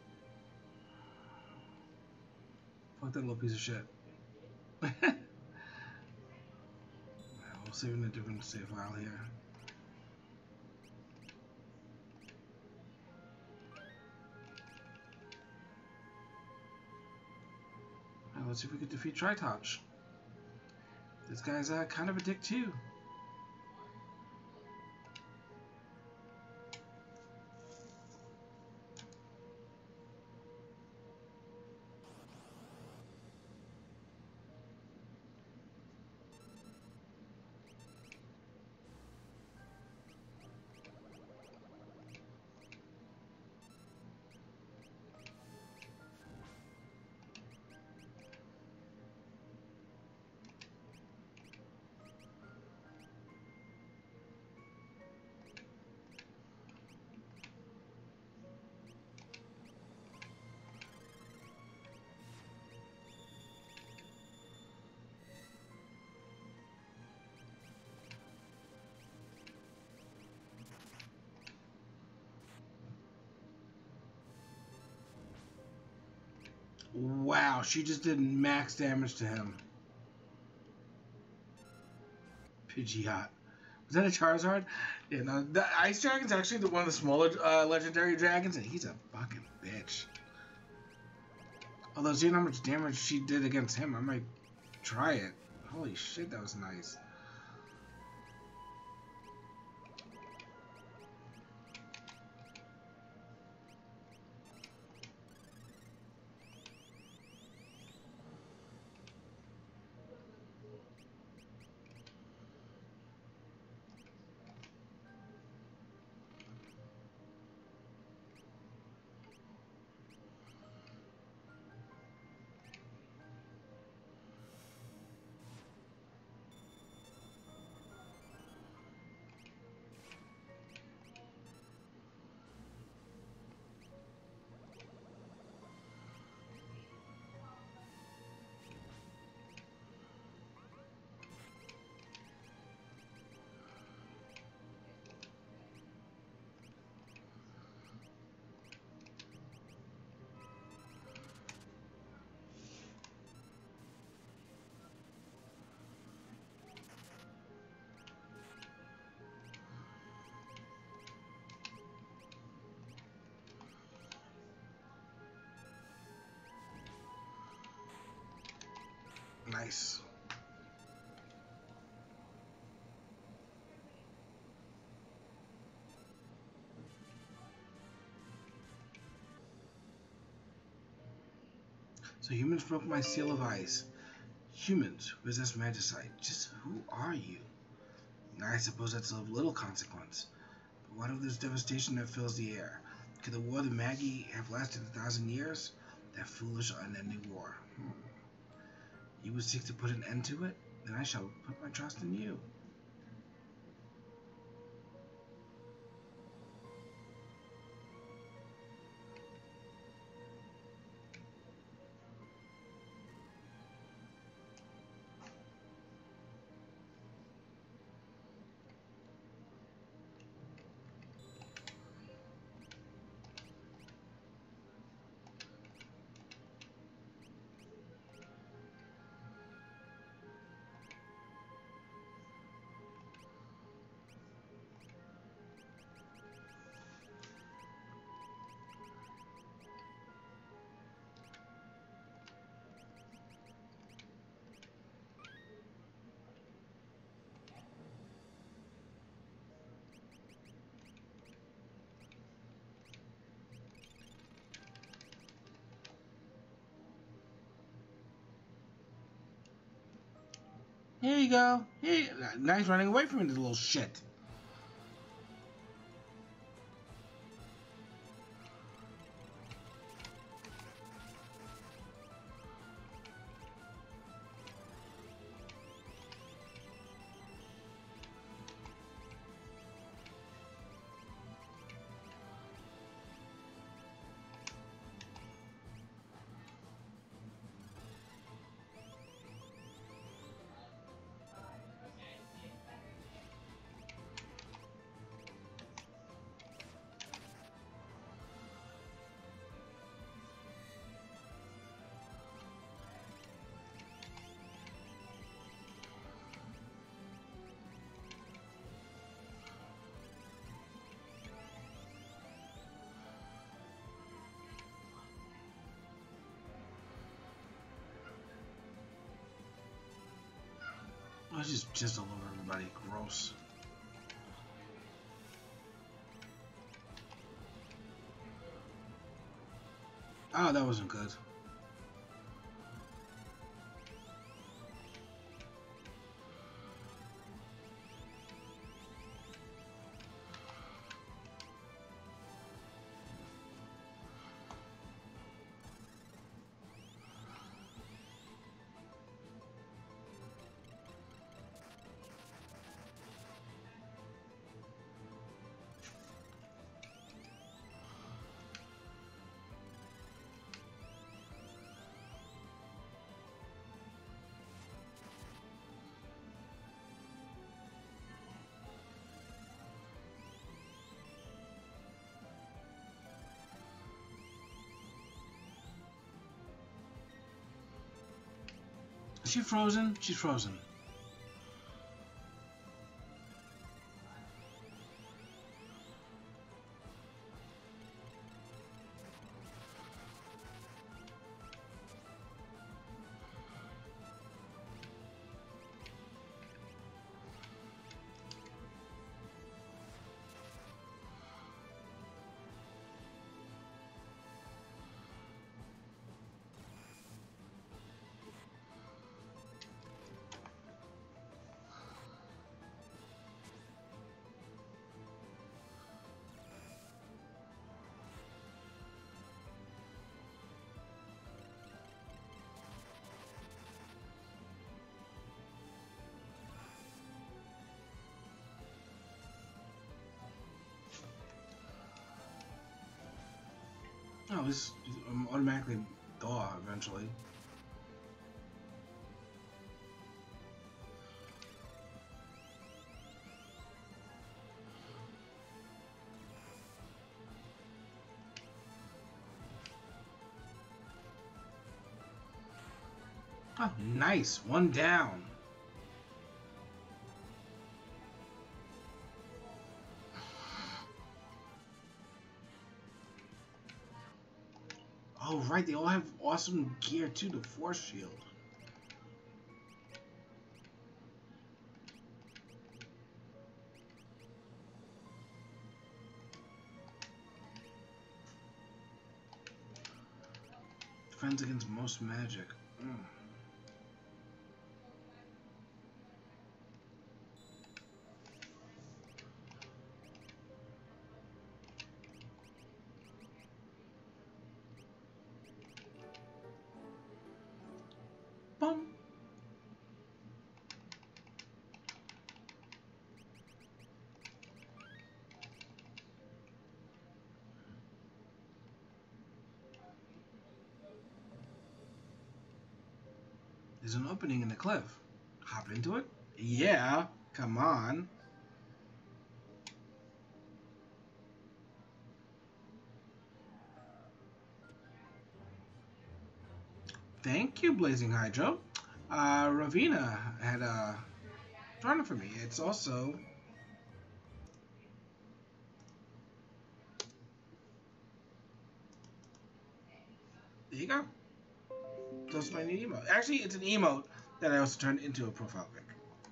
Fuck that little piece of shit. We'll save it in a different save file here. Now let's see if we can defeat Tritouch. This guy's kind of a dick too. Wow, she just did max damage to him. Pidgeot. Was that a Charizard? Yeah, no, the Ice Dragon's actually one of the smaller legendary dragons, and he's a fucking bitch. Although, seeing how much damage she did against him, I might try it. Holy shit, that was nice. Nice. So humans broke my seal of ice. Humans resist magicite. Just who are you? I suppose that's of little consequence. But what of this devastation that fills the air? Could the war of the Magi have lasted 1,000 years? That foolish, unending war. You would seek to put an end to it? Then I shall put my trust in you. Here you go. Here, now he's running away from me, this little shit. Oh, just all over everybody. Gross. Oh, that wasn't good. Is she frozen? She's frozen. Oh, this automatically thaw eventually. Oh, nice. One down. Oh, right. They all have awesome gear, too. The Force Shield. Defends against most magic. Bum. There's an opening in the cliff. Hop into it? Yeah, come on. Thank you, Blazing Hydro. Ravina had drawn it for me. It's also... There you go. That's my new emote. Actually, it's an emote that I also turned into a profile pic.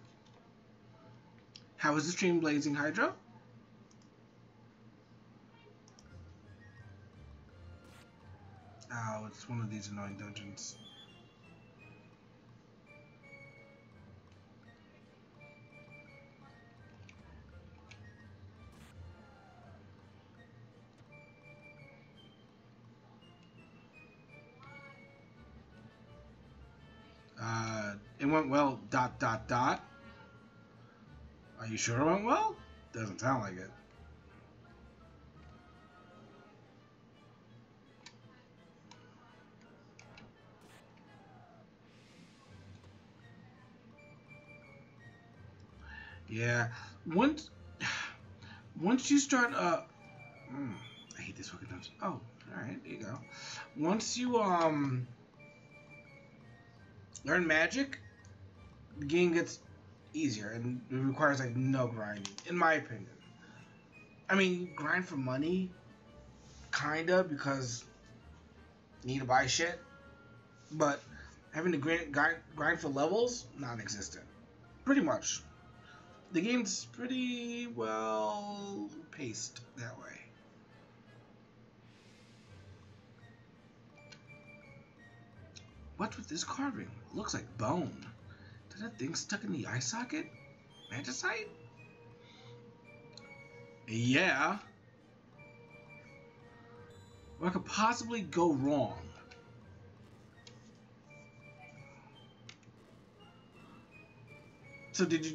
How is the stream, Blazing Hydro? Oh, it's one of these annoying dungeons. It went well, ... Are you sure it went well? Doesn't sound like it. Yeah, once you start I hate this fucking dungeon. Oh, all right, there you go. Once you learn magic, the game gets easier and it requires like no grinding, in my opinion. I mean, grind for money, kinda, because you need to buy shit, but having to grind for levels, non-existent. Pretty much. The game's pretty well paced that way. What's with this carving? It looks like bone. Did that thing stuck in the eye socket? Manticite? Yeah. What could possibly go wrong? So did you...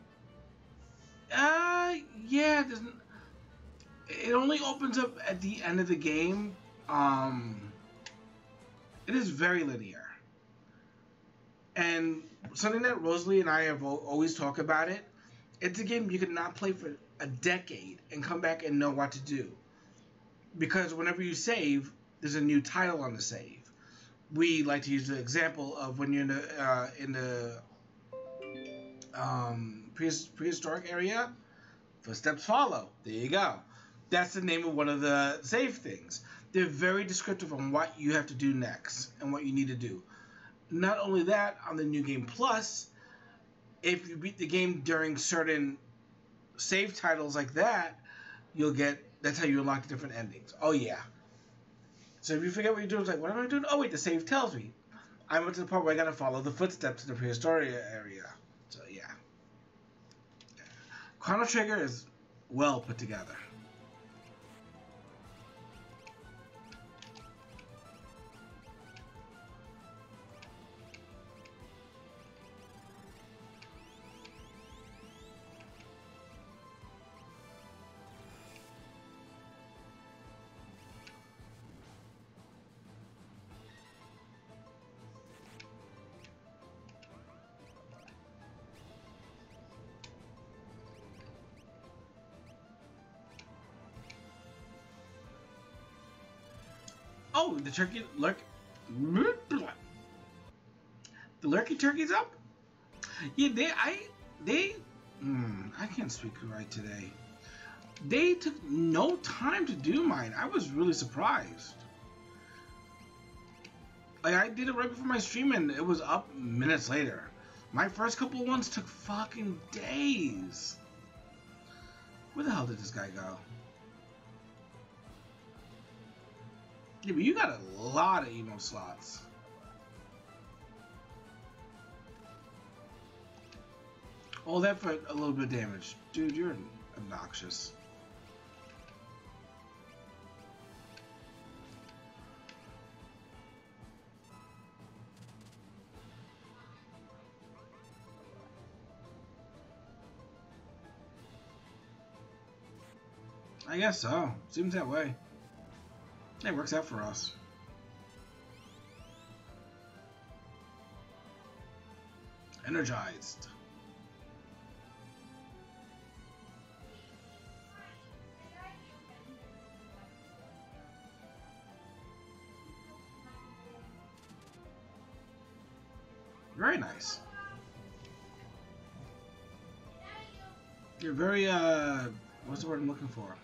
yeah, it only opens up at the end of the game. It is very linear. And something that Rosalie and I have always talked about it, it's a game you could not play for a decade and come back and know what to do. Because whenever you save, there's a new title on the save. we like to use the example of when you're in the prehistoric area, footsteps follow. There you go. That's the name of one of the save things. They're very descriptive on what you have to do next and what you need to do. Not only that, on the New Game Plus, if you beat the game during certain save titles like that, you'll get, that's how you unlock the different endings. Oh yeah. So if you forget what you're doing, it's like, what am I doing? Oh wait, the save tells me. I went to the part where I gotta follow the footsteps in the prehistoric area. So yeah. Chrono Trigger is well put together. Oh, the turkey lurk. The lurky turkey's up. Yeah, I can't speak right today. They took no time to do mine. I was really surprised. Like, I did it right before my stream and it was up minutes later. My first couple of ones took fucking days. Where the hell did this guy go? Yeah, but you got a lot of emo slots. All that for a little bit of damage. Dude, you're obnoxious. I guess so. Seems that way. It works out for us. Energized. Very nice. You're very, what's the word I'm looking for?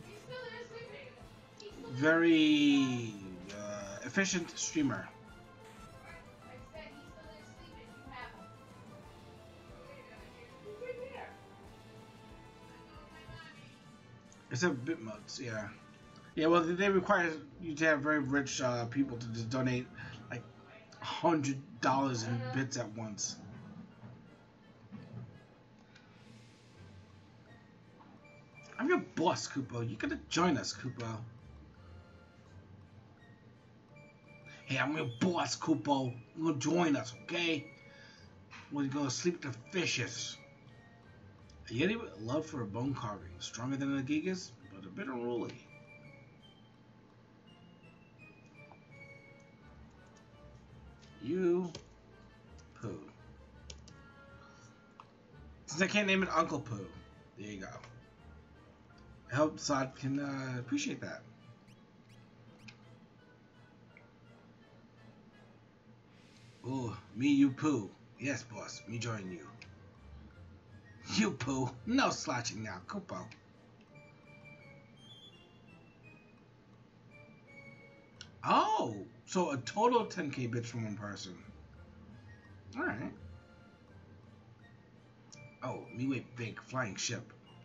Very efficient streamer. Except bit modes, yeah. Yeah, well, they require you to have very rich people to just donate like $100 in bits at once. I'm your boss, Kupo. You gotta join us, Kupo. Hey, I'm your boss, Kupo. You gonna join us, okay? We're gonna sleep with the fishes. A Yeti with a love for a bone carving. Stronger than a Gigas, but a bit unruly. You Pooh. Since I can't name it Uncle Pooh, there you go. I hope Sod can appreciate that. Ooh, me, you, Pooh. Yes, boss, me join you. You, Pooh. No slouching now, Kupo. Oh, so a total of 10k bits from one person. Alright. Oh, me wait big flying ship.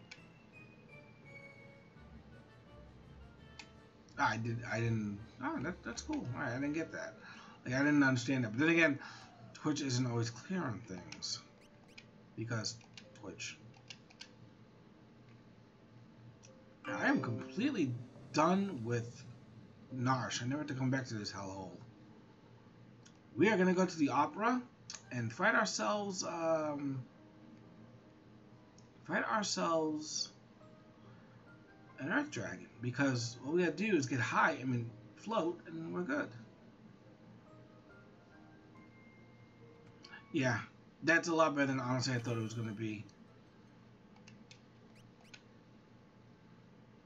I didn't. Oh, that's cool. Alright, I didn't get that. Like, I didn't understand that. But then again, Twitch isn't always clear on things. Because Twitch. I am completely done with Narsh. I never have to come back to this hellhole. We are going to go to the opera and fight ourselves an Earth Dragon, because what we gotta do is get high, float, and we're good. Yeah, that's a lot better than honestly I thought it was gonna be.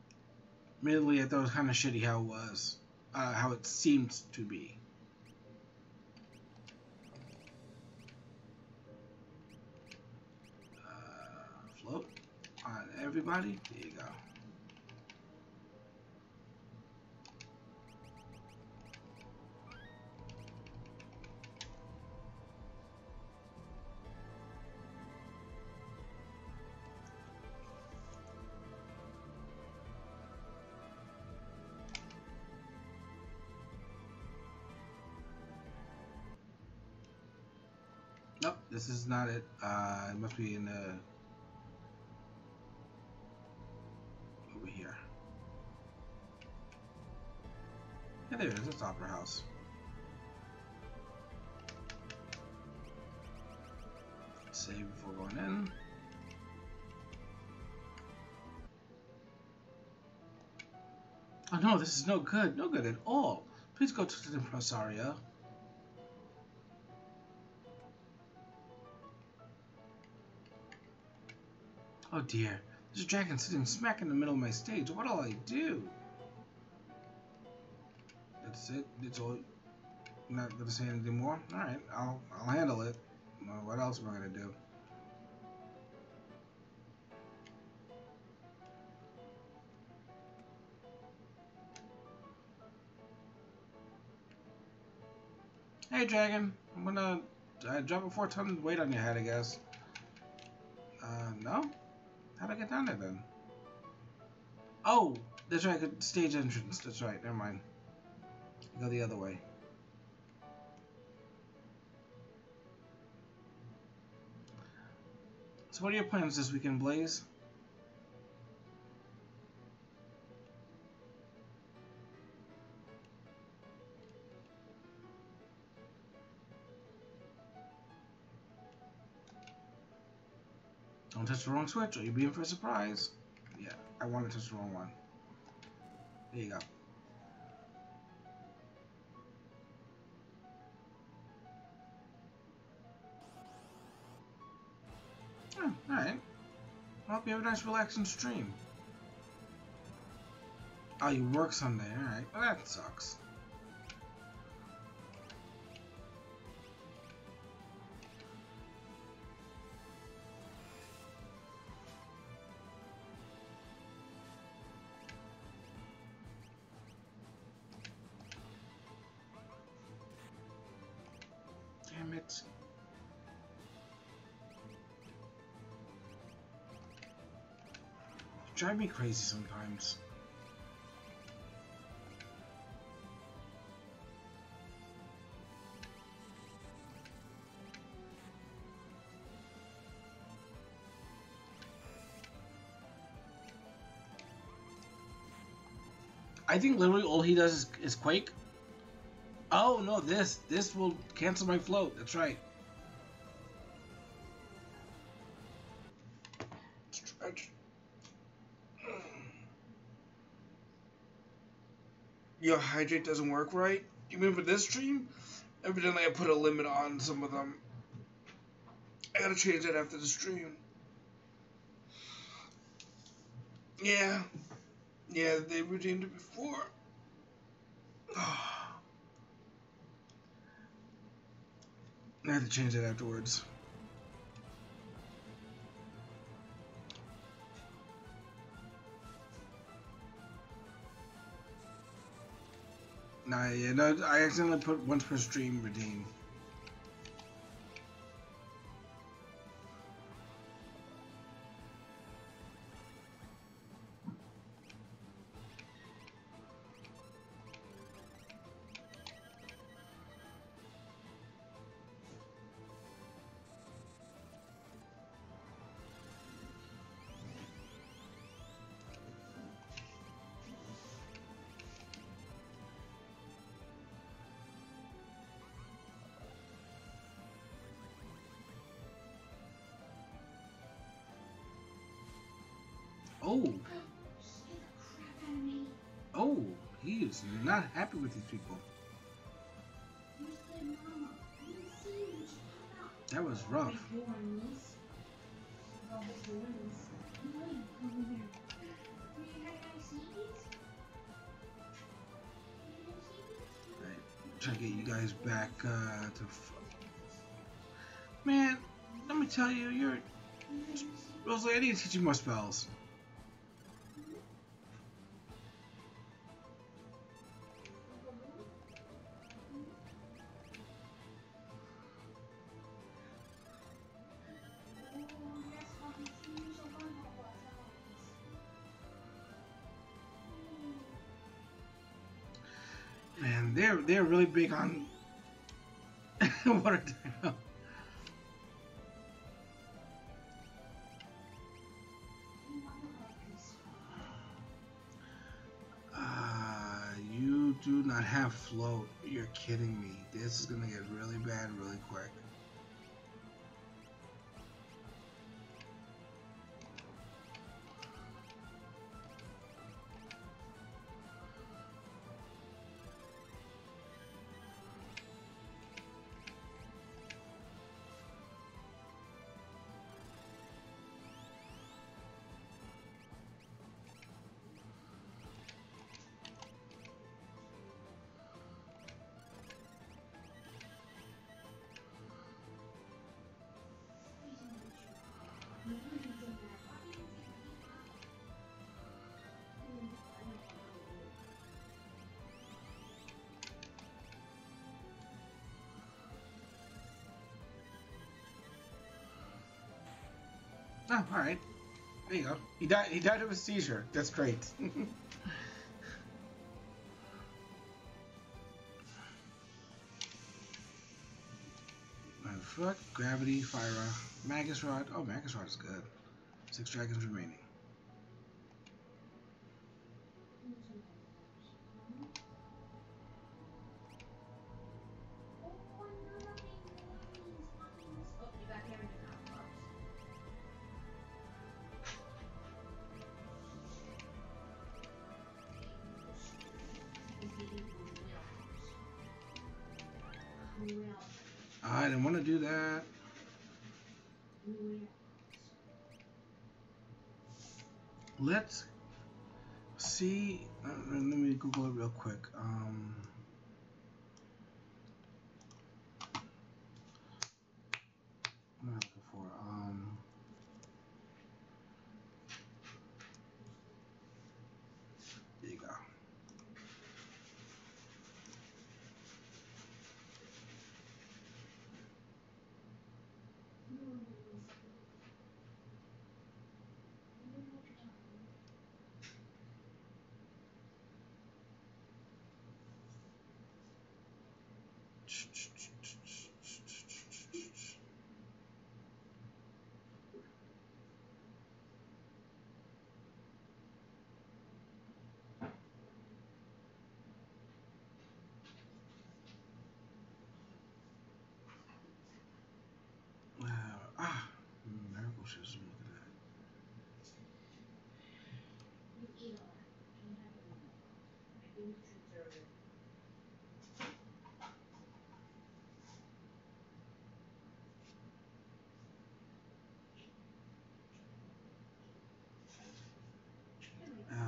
Admittedly, I thought it was kind of shitty how it was, how it seemed to be. everybody. There you go. Nope, this is not it. It must be in the over here. Yeah, there it is. It's Opera House. Save before going in. Oh no, this is no good. No good at all. Please go to the impresario. Oh dear, there's a dragon sitting smack in the middle of my stage. What'll I do? That's it. It's all. Not gonna say anything more. All right, I'll handle it. Well, what else am I gonna do? Hey, dragon. I'm gonna drop a 4-ton weight on your head, I guess. No. How'd I get down there then? Oh, that's right. Stage entrance. That's right. Never mind. Go the other way. So what are your plans this weekend, Blaze? Don't touch the wrong switch or you'll be in for a surprise. Yeah, I want to touch the wrong one. There you go. Oh, alright. I hope you have a nice relaxing stream. Oh, you work Sunday. Alright. Well, that sucks. Damn it. You drive me crazy sometimes. I think literally all he does is Quake. Oh no, this will cancel my float. That's right. Stretch. Your hydrate doesn't work right. You mean for this stream? Evidently, I put a limit on some of them. I gotta change that after the stream. Yeah. Yeah, they redeemed it before. I have to change it afterwards. Nah, yeah, no, I accidentally put once per stream redeem. Oh. Oh, he is not happy with these people. That was rough. Right, try to get you guys back to. Man, let me tell you, you're. Rosalie, I need to teach you more spells. they're really big on water dino. You do not have float. You're kidding me. This is gonna get really bad really quick. Oh, all right. There you go. He died. He died of a seizure. That's great. Foot, gravity, fire, Magus Rod. Oh, Magus Rod is good. 6 dragons remaining. I didn't want to do that. Let's see. Let me Google it real quick. What am I looking for? There you go. Miracle system. Look at that.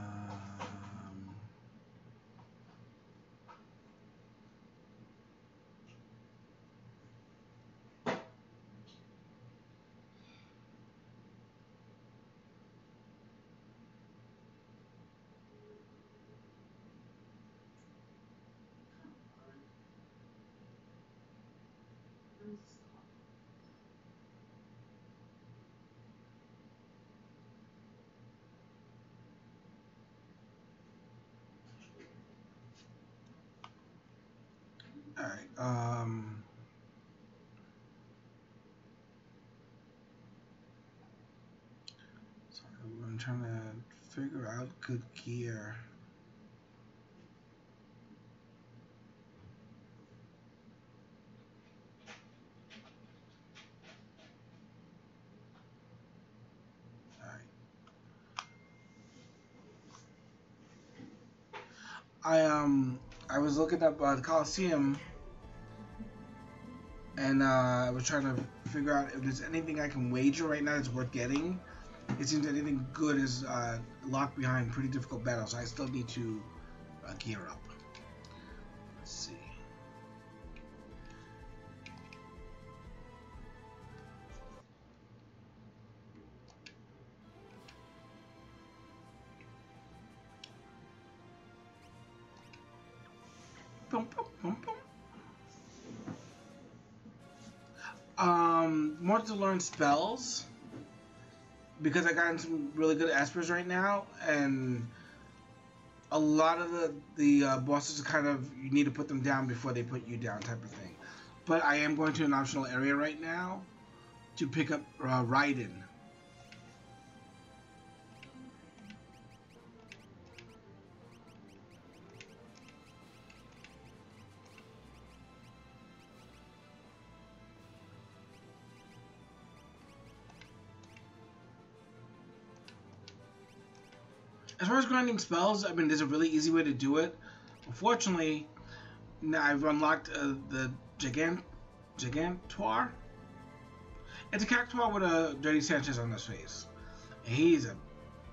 All right. So I'm trying to figure out good gear. I was looking up the Coliseum, and I was trying to figure out if there's anything I can wager right now that's worth getting. It seems that anything good is locked behind pretty difficult battles. I still need to gear up. Let's see. Boom, boom, boom, boom. More to learn spells because I got some really good espers right now, and a lot of the bosses are kind of, you need to put them down before they put you down type of thing. But I am going to an optional area right now to pick up Raiden. As far as grinding spells, I mean, there's a really easy way to do it. Unfortunately, now I've unlocked the Gigantuar. It's a Cactuar with a Dirty Sanchez on his face. And he's a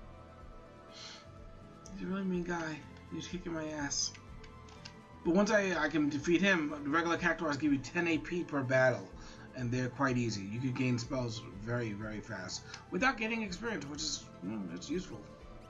really mean guy. He's kicking my ass. But once I can defeat him, the regular Cactuars give you 10 AP per battle. And they're quite easy. You can gain spells very, very fast. Without getting experience, which is, it's useful.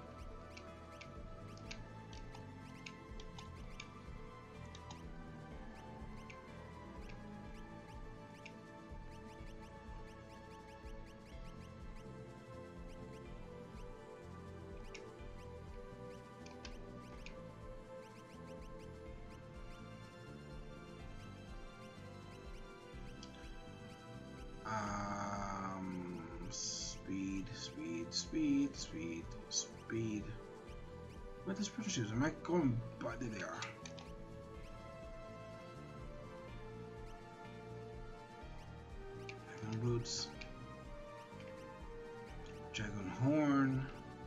Speed. Where are the sprinter shoes? Am I going by? There they are. Dragon boots. Dragon horn.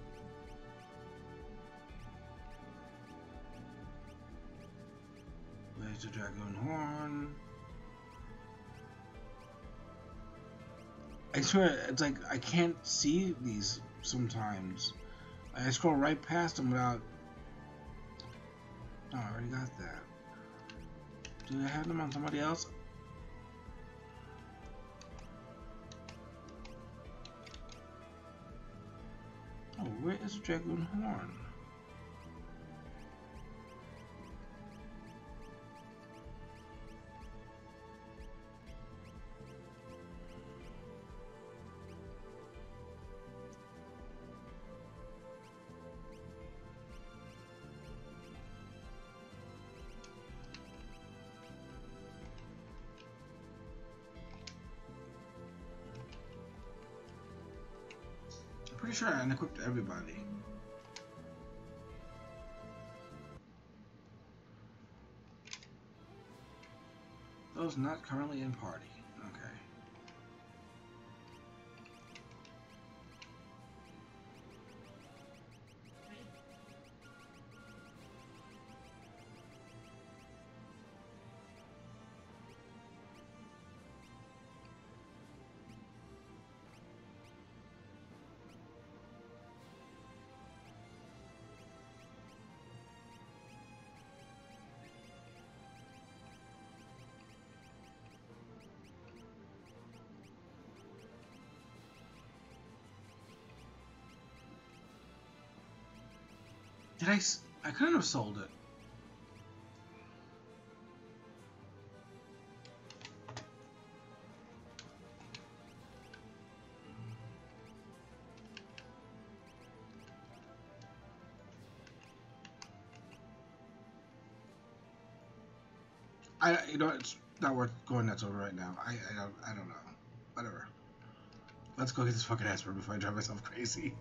Where's the dragon horn? I swear, it's like I can't see these sometimes. I scroll right past them without... Oh, I already got that. Do I have them on somebody else? Oh, where is the dragon horn? Pretty sure I unequipped everybody. Those not currently in party. Okay. Did I couldn't have sold it. You know, it's not worth going nuts over right now. I don't know. Whatever. Let's go get this fucking Esper before I drive myself crazy.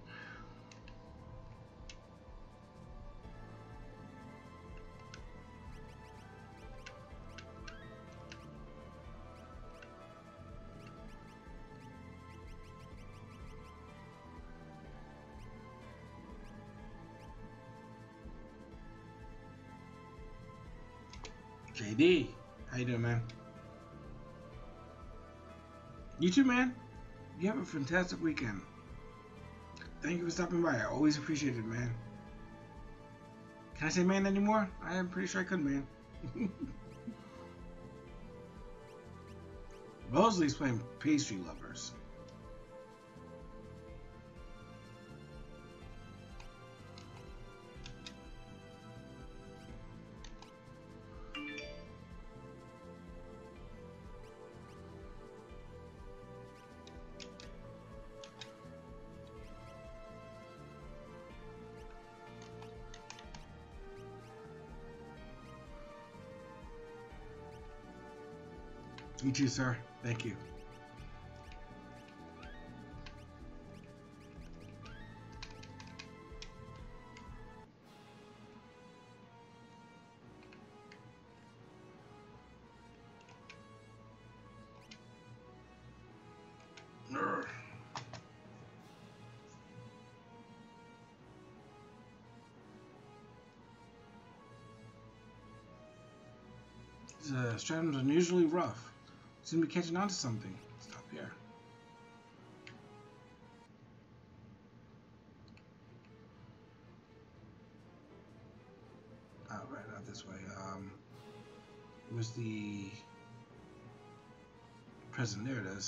JD, how you doing, man? You too, man. You have a fantastic weekend. Thank you for stopping by. I always appreciate it, man. Can I say man anymore? I am pretty sure I could, man. Rosalie's playing Pastry Lovers. You too, sir. Thank you. The stratum's unusually rough. Seem to be catching on to something. Stop here. Oh, right, not this way. It was the present. There it is.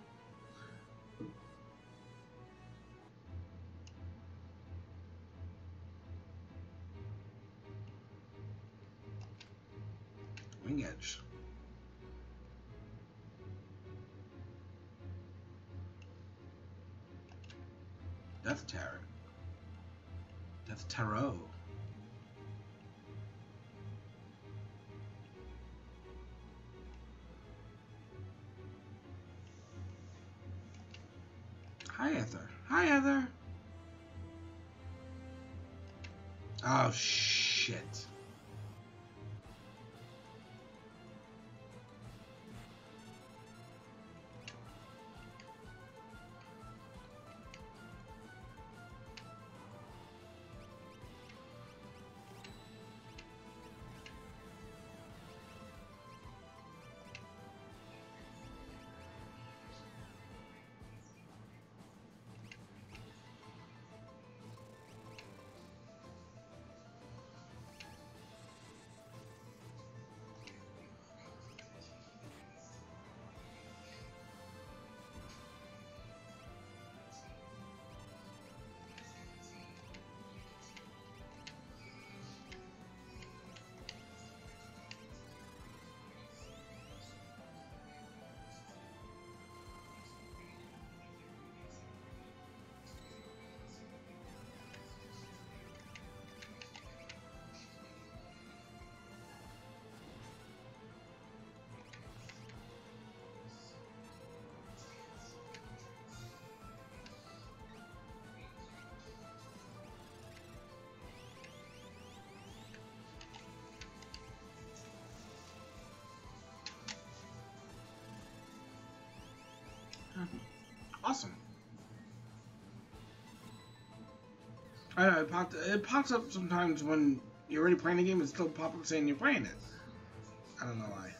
Wing edge. Death Tarot. Death Tarot. Hi, Ether. Hi, Ether. Oh, shit. Awesome. I know, it pops up sometimes when you're already playing the game and still pop up saying you're playing it. I don't know why.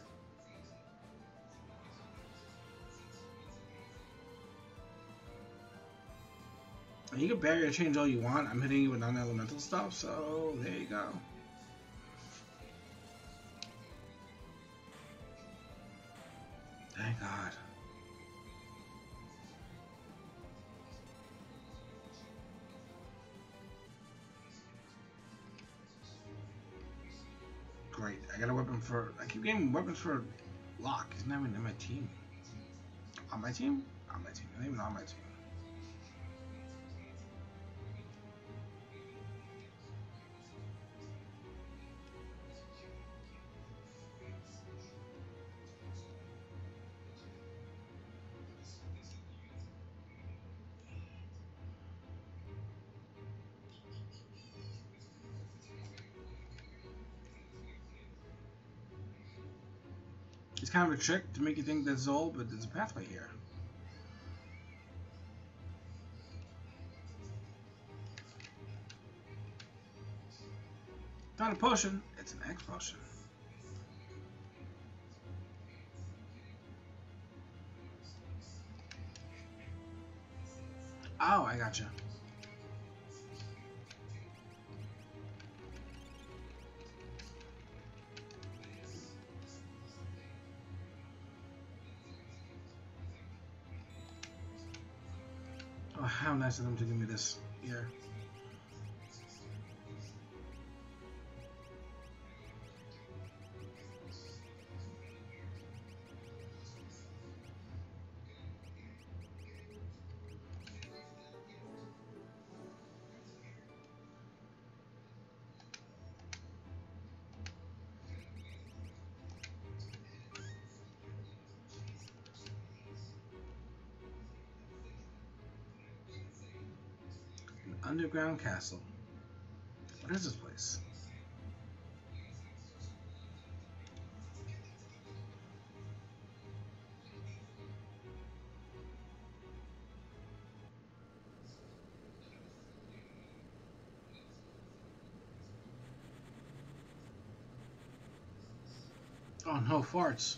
And you can barrier change all you want. I'm hitting you with non-elemental stuff, so there you go. Thank God. Great. I got a weapon for... I keep getting weapons for Locke. He's not even in my team. On my team? On my team. Not even on my team. It's kind of a trick to make you think that's Zol, but there's a pathway here. Not a potion, it's an X potion. Oh, I gotcha. Oh, how nice of them to give me this here. Underground castle. What is this place? Oh no, farts.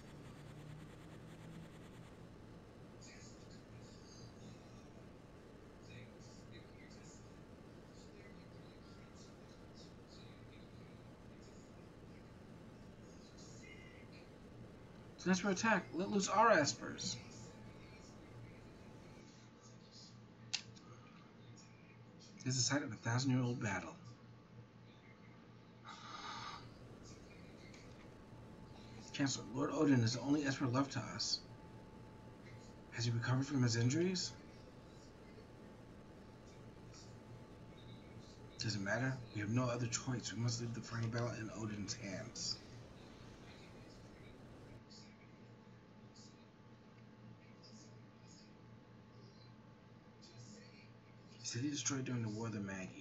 It's an Esper attack. Let loose our Espers. It's the site of a 1,000-year-old battle. Chancellor, Lord Odin is the only Esper left to us. Has he recovered from his injuries? Doesn't matter. We have no other choice. We must leave the final battle in Odin's hands. City destroyed during the War of the Magi.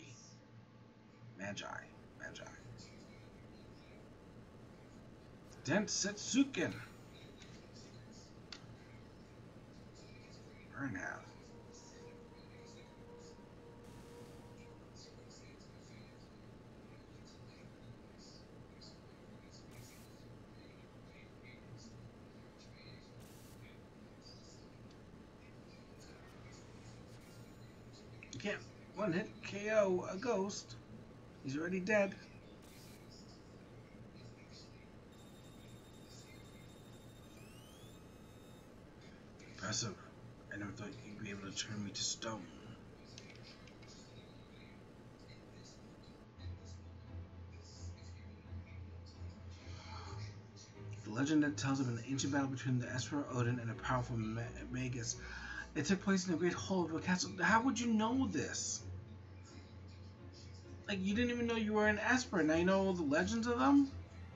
Dent Setsuken. Burnout. You can't one hit KO a ghost. He's already dead. Impressive. I never thought you'd be able to turn me to stone. The legend that tells of an ancient battle between the Esper Odin and a powerful Magus. It took place in the Great Hall of a castle. How would you know this? Like, you didn't even know you were an Esper. Now you know all the legends of them?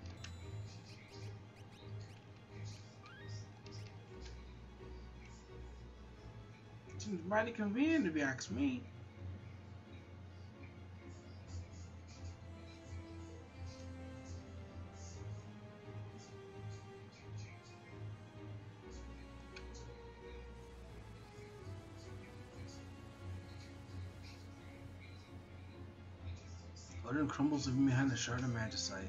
Seems mighty convenient if you ask me. Odin crumbles leaving behind the shard of magicite.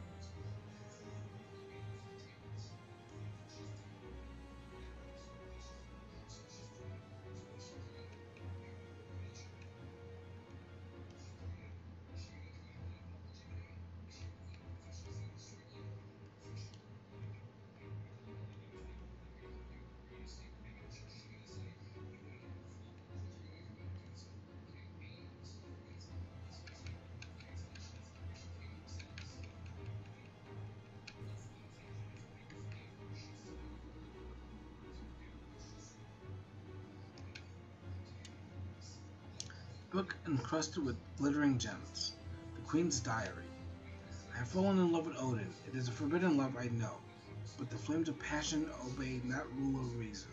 Book encrusted with glittering gems. The Queen's Diary. I have fallen in love with Odin. It is a forbidden love, I know, but the flames of passion obey not rule or reason.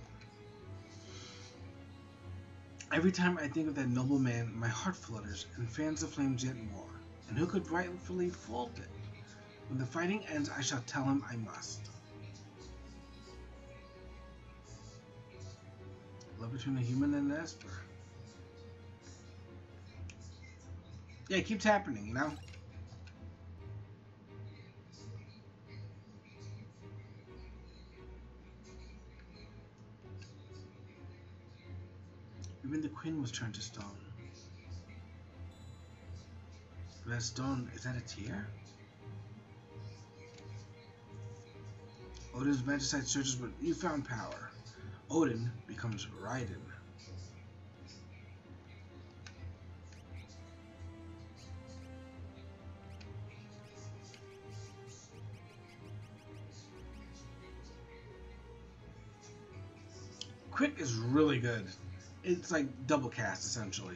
Every time I think of that noble man, my heart flutters and fans the flames yet more. And who could rightfully fault it? When the fighting ends, I shall tell him I must. Love between a human and an Esper. Yeah, it keeps happening, you know? Even the Queen was turned to stone. That stone, is that a tear? Odin's magicite surges with newfound power. Odin becomes Raiden. Quick is really good. It's like double cast, essentially.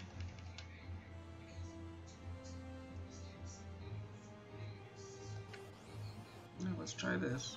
Now let's try this.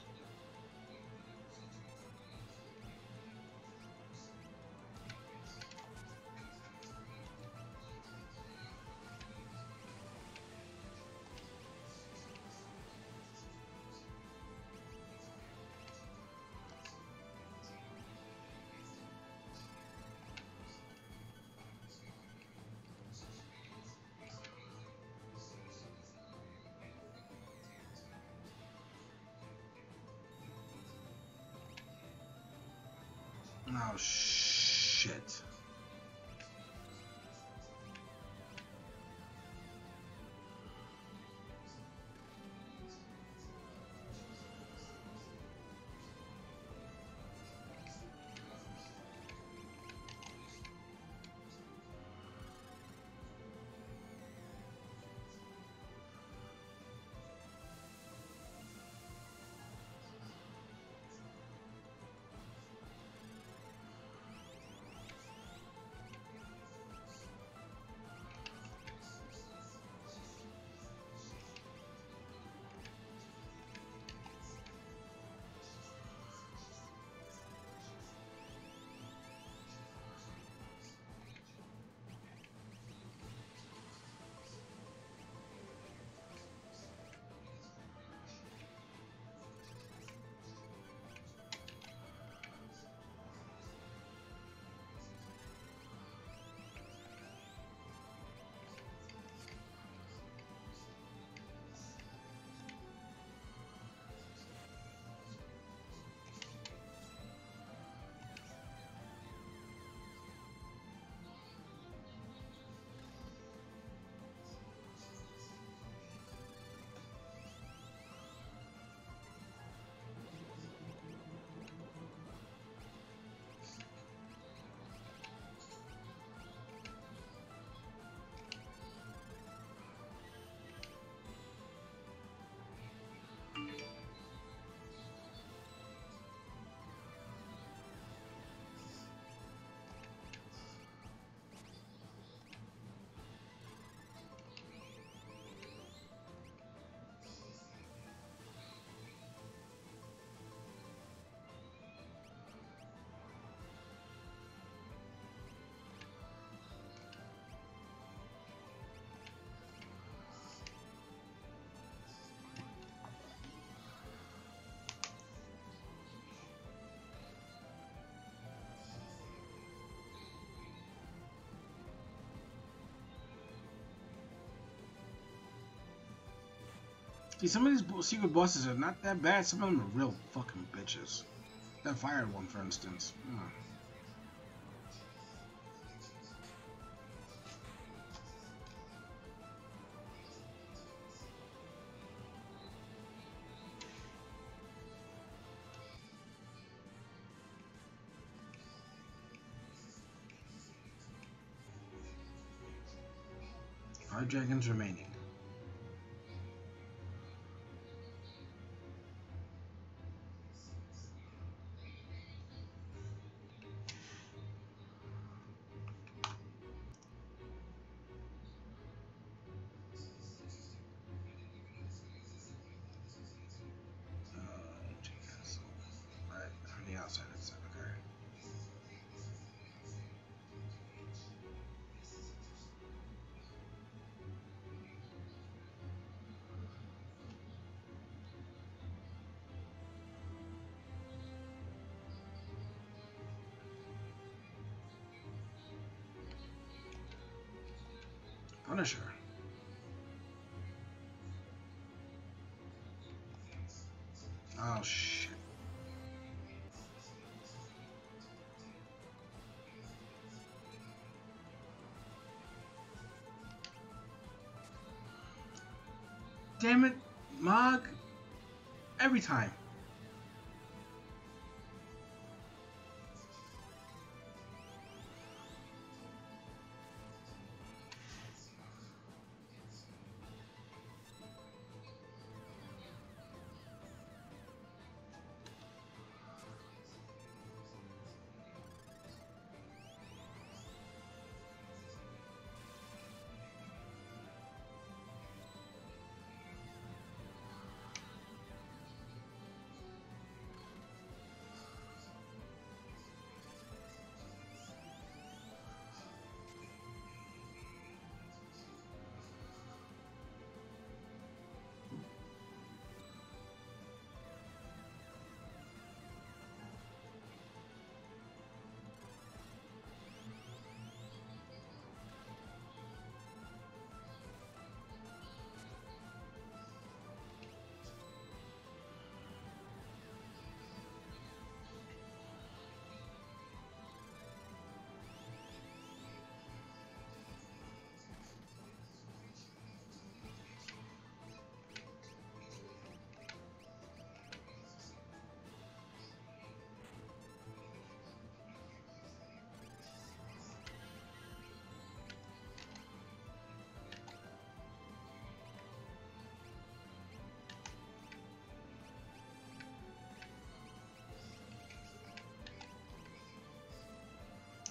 Oh, shit. See, some of these secret bosses are not that bad. Some of them are real fucking bitches. That fire one, for instance. Five dragons remaining. Right, on the outside, it's okay. Punisher. Oh shit. Damn it, Mog. Every time.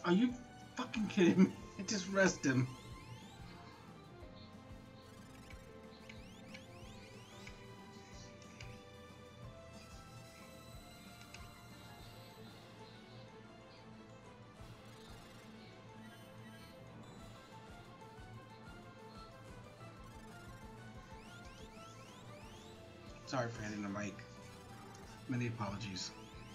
Are you fucking kidding me? I just rest him. Sorry for hitting the mic. Many apologies.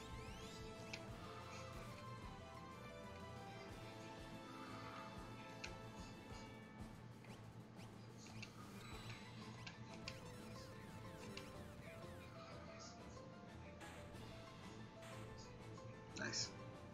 Nice.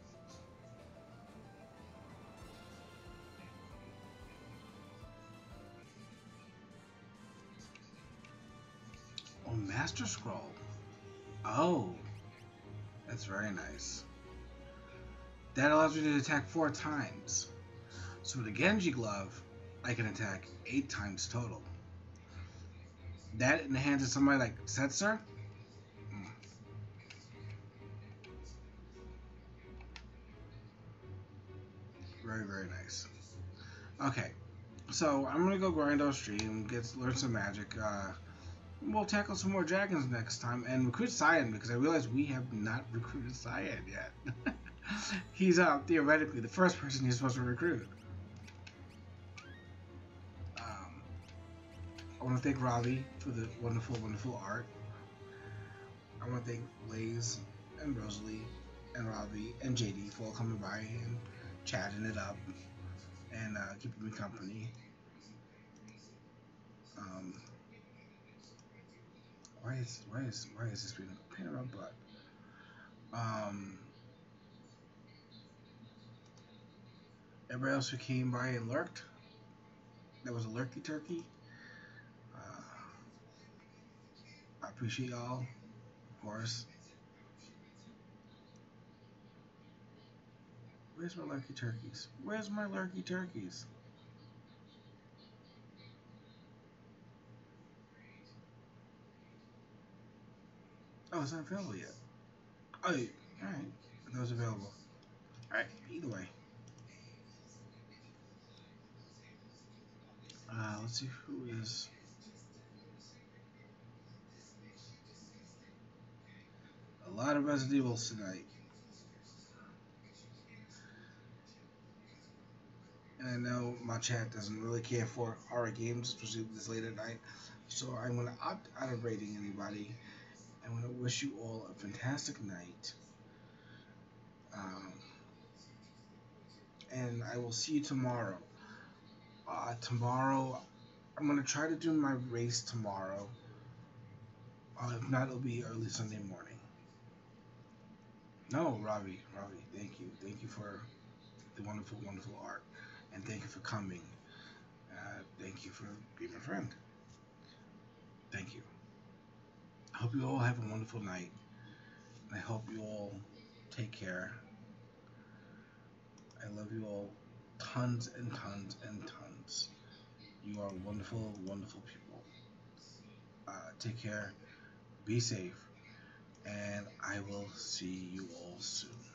Oh, Master Scroll. Oh, that's very nice. That allows me to attack 4 times. So with the Genji Glove, I can attack 8 times total. That in the hands of somebody like Setzer? Very, very nice. Okay, so I'm gonna go grind our stream, learn some magic. We'll tackle some more dragons next time and recruit Cyan because I realize we have not recruited Cyan yet. He's theoretically the first person you're supposed to recruit. I want to thank Ravi for the wonderful, wonderful art. I want to thank Blaze and Rosalie and Ravi and JD for all coming by and chatting it up and keeping me company. Why is this being a pain in my butt? Everybody else who came by and lurked, that was a lurky turkey. I appreciate y'all, of course. Where's my lurky turkeys? Where's my lurky turkeys? Oh, it's not available yet. Oh, alright. That was available. Alright, either way. Let's see who is. A lot of Resident Evil tonight. And I know my chat doesn't really care for horror games, especially this late at night. So I'm going to opt out of rating anybody. I'm going to wish you all a fantastic night. And I will see you tomorrow. Tomorrow, I'm going to try to do my race tomorrow. If not, it'll be early Sunday morning. No, Ravi, thank you. Thank you for the wonderful, wonderful art. And thank you for coming. Thank you for being my friend. Thank you. I hope you all have a wonderful night. I hope you all take care. I love you all tons and tons and tons. You are wonderful, wonderful people. Take care. Be safe. And I will see you all soon.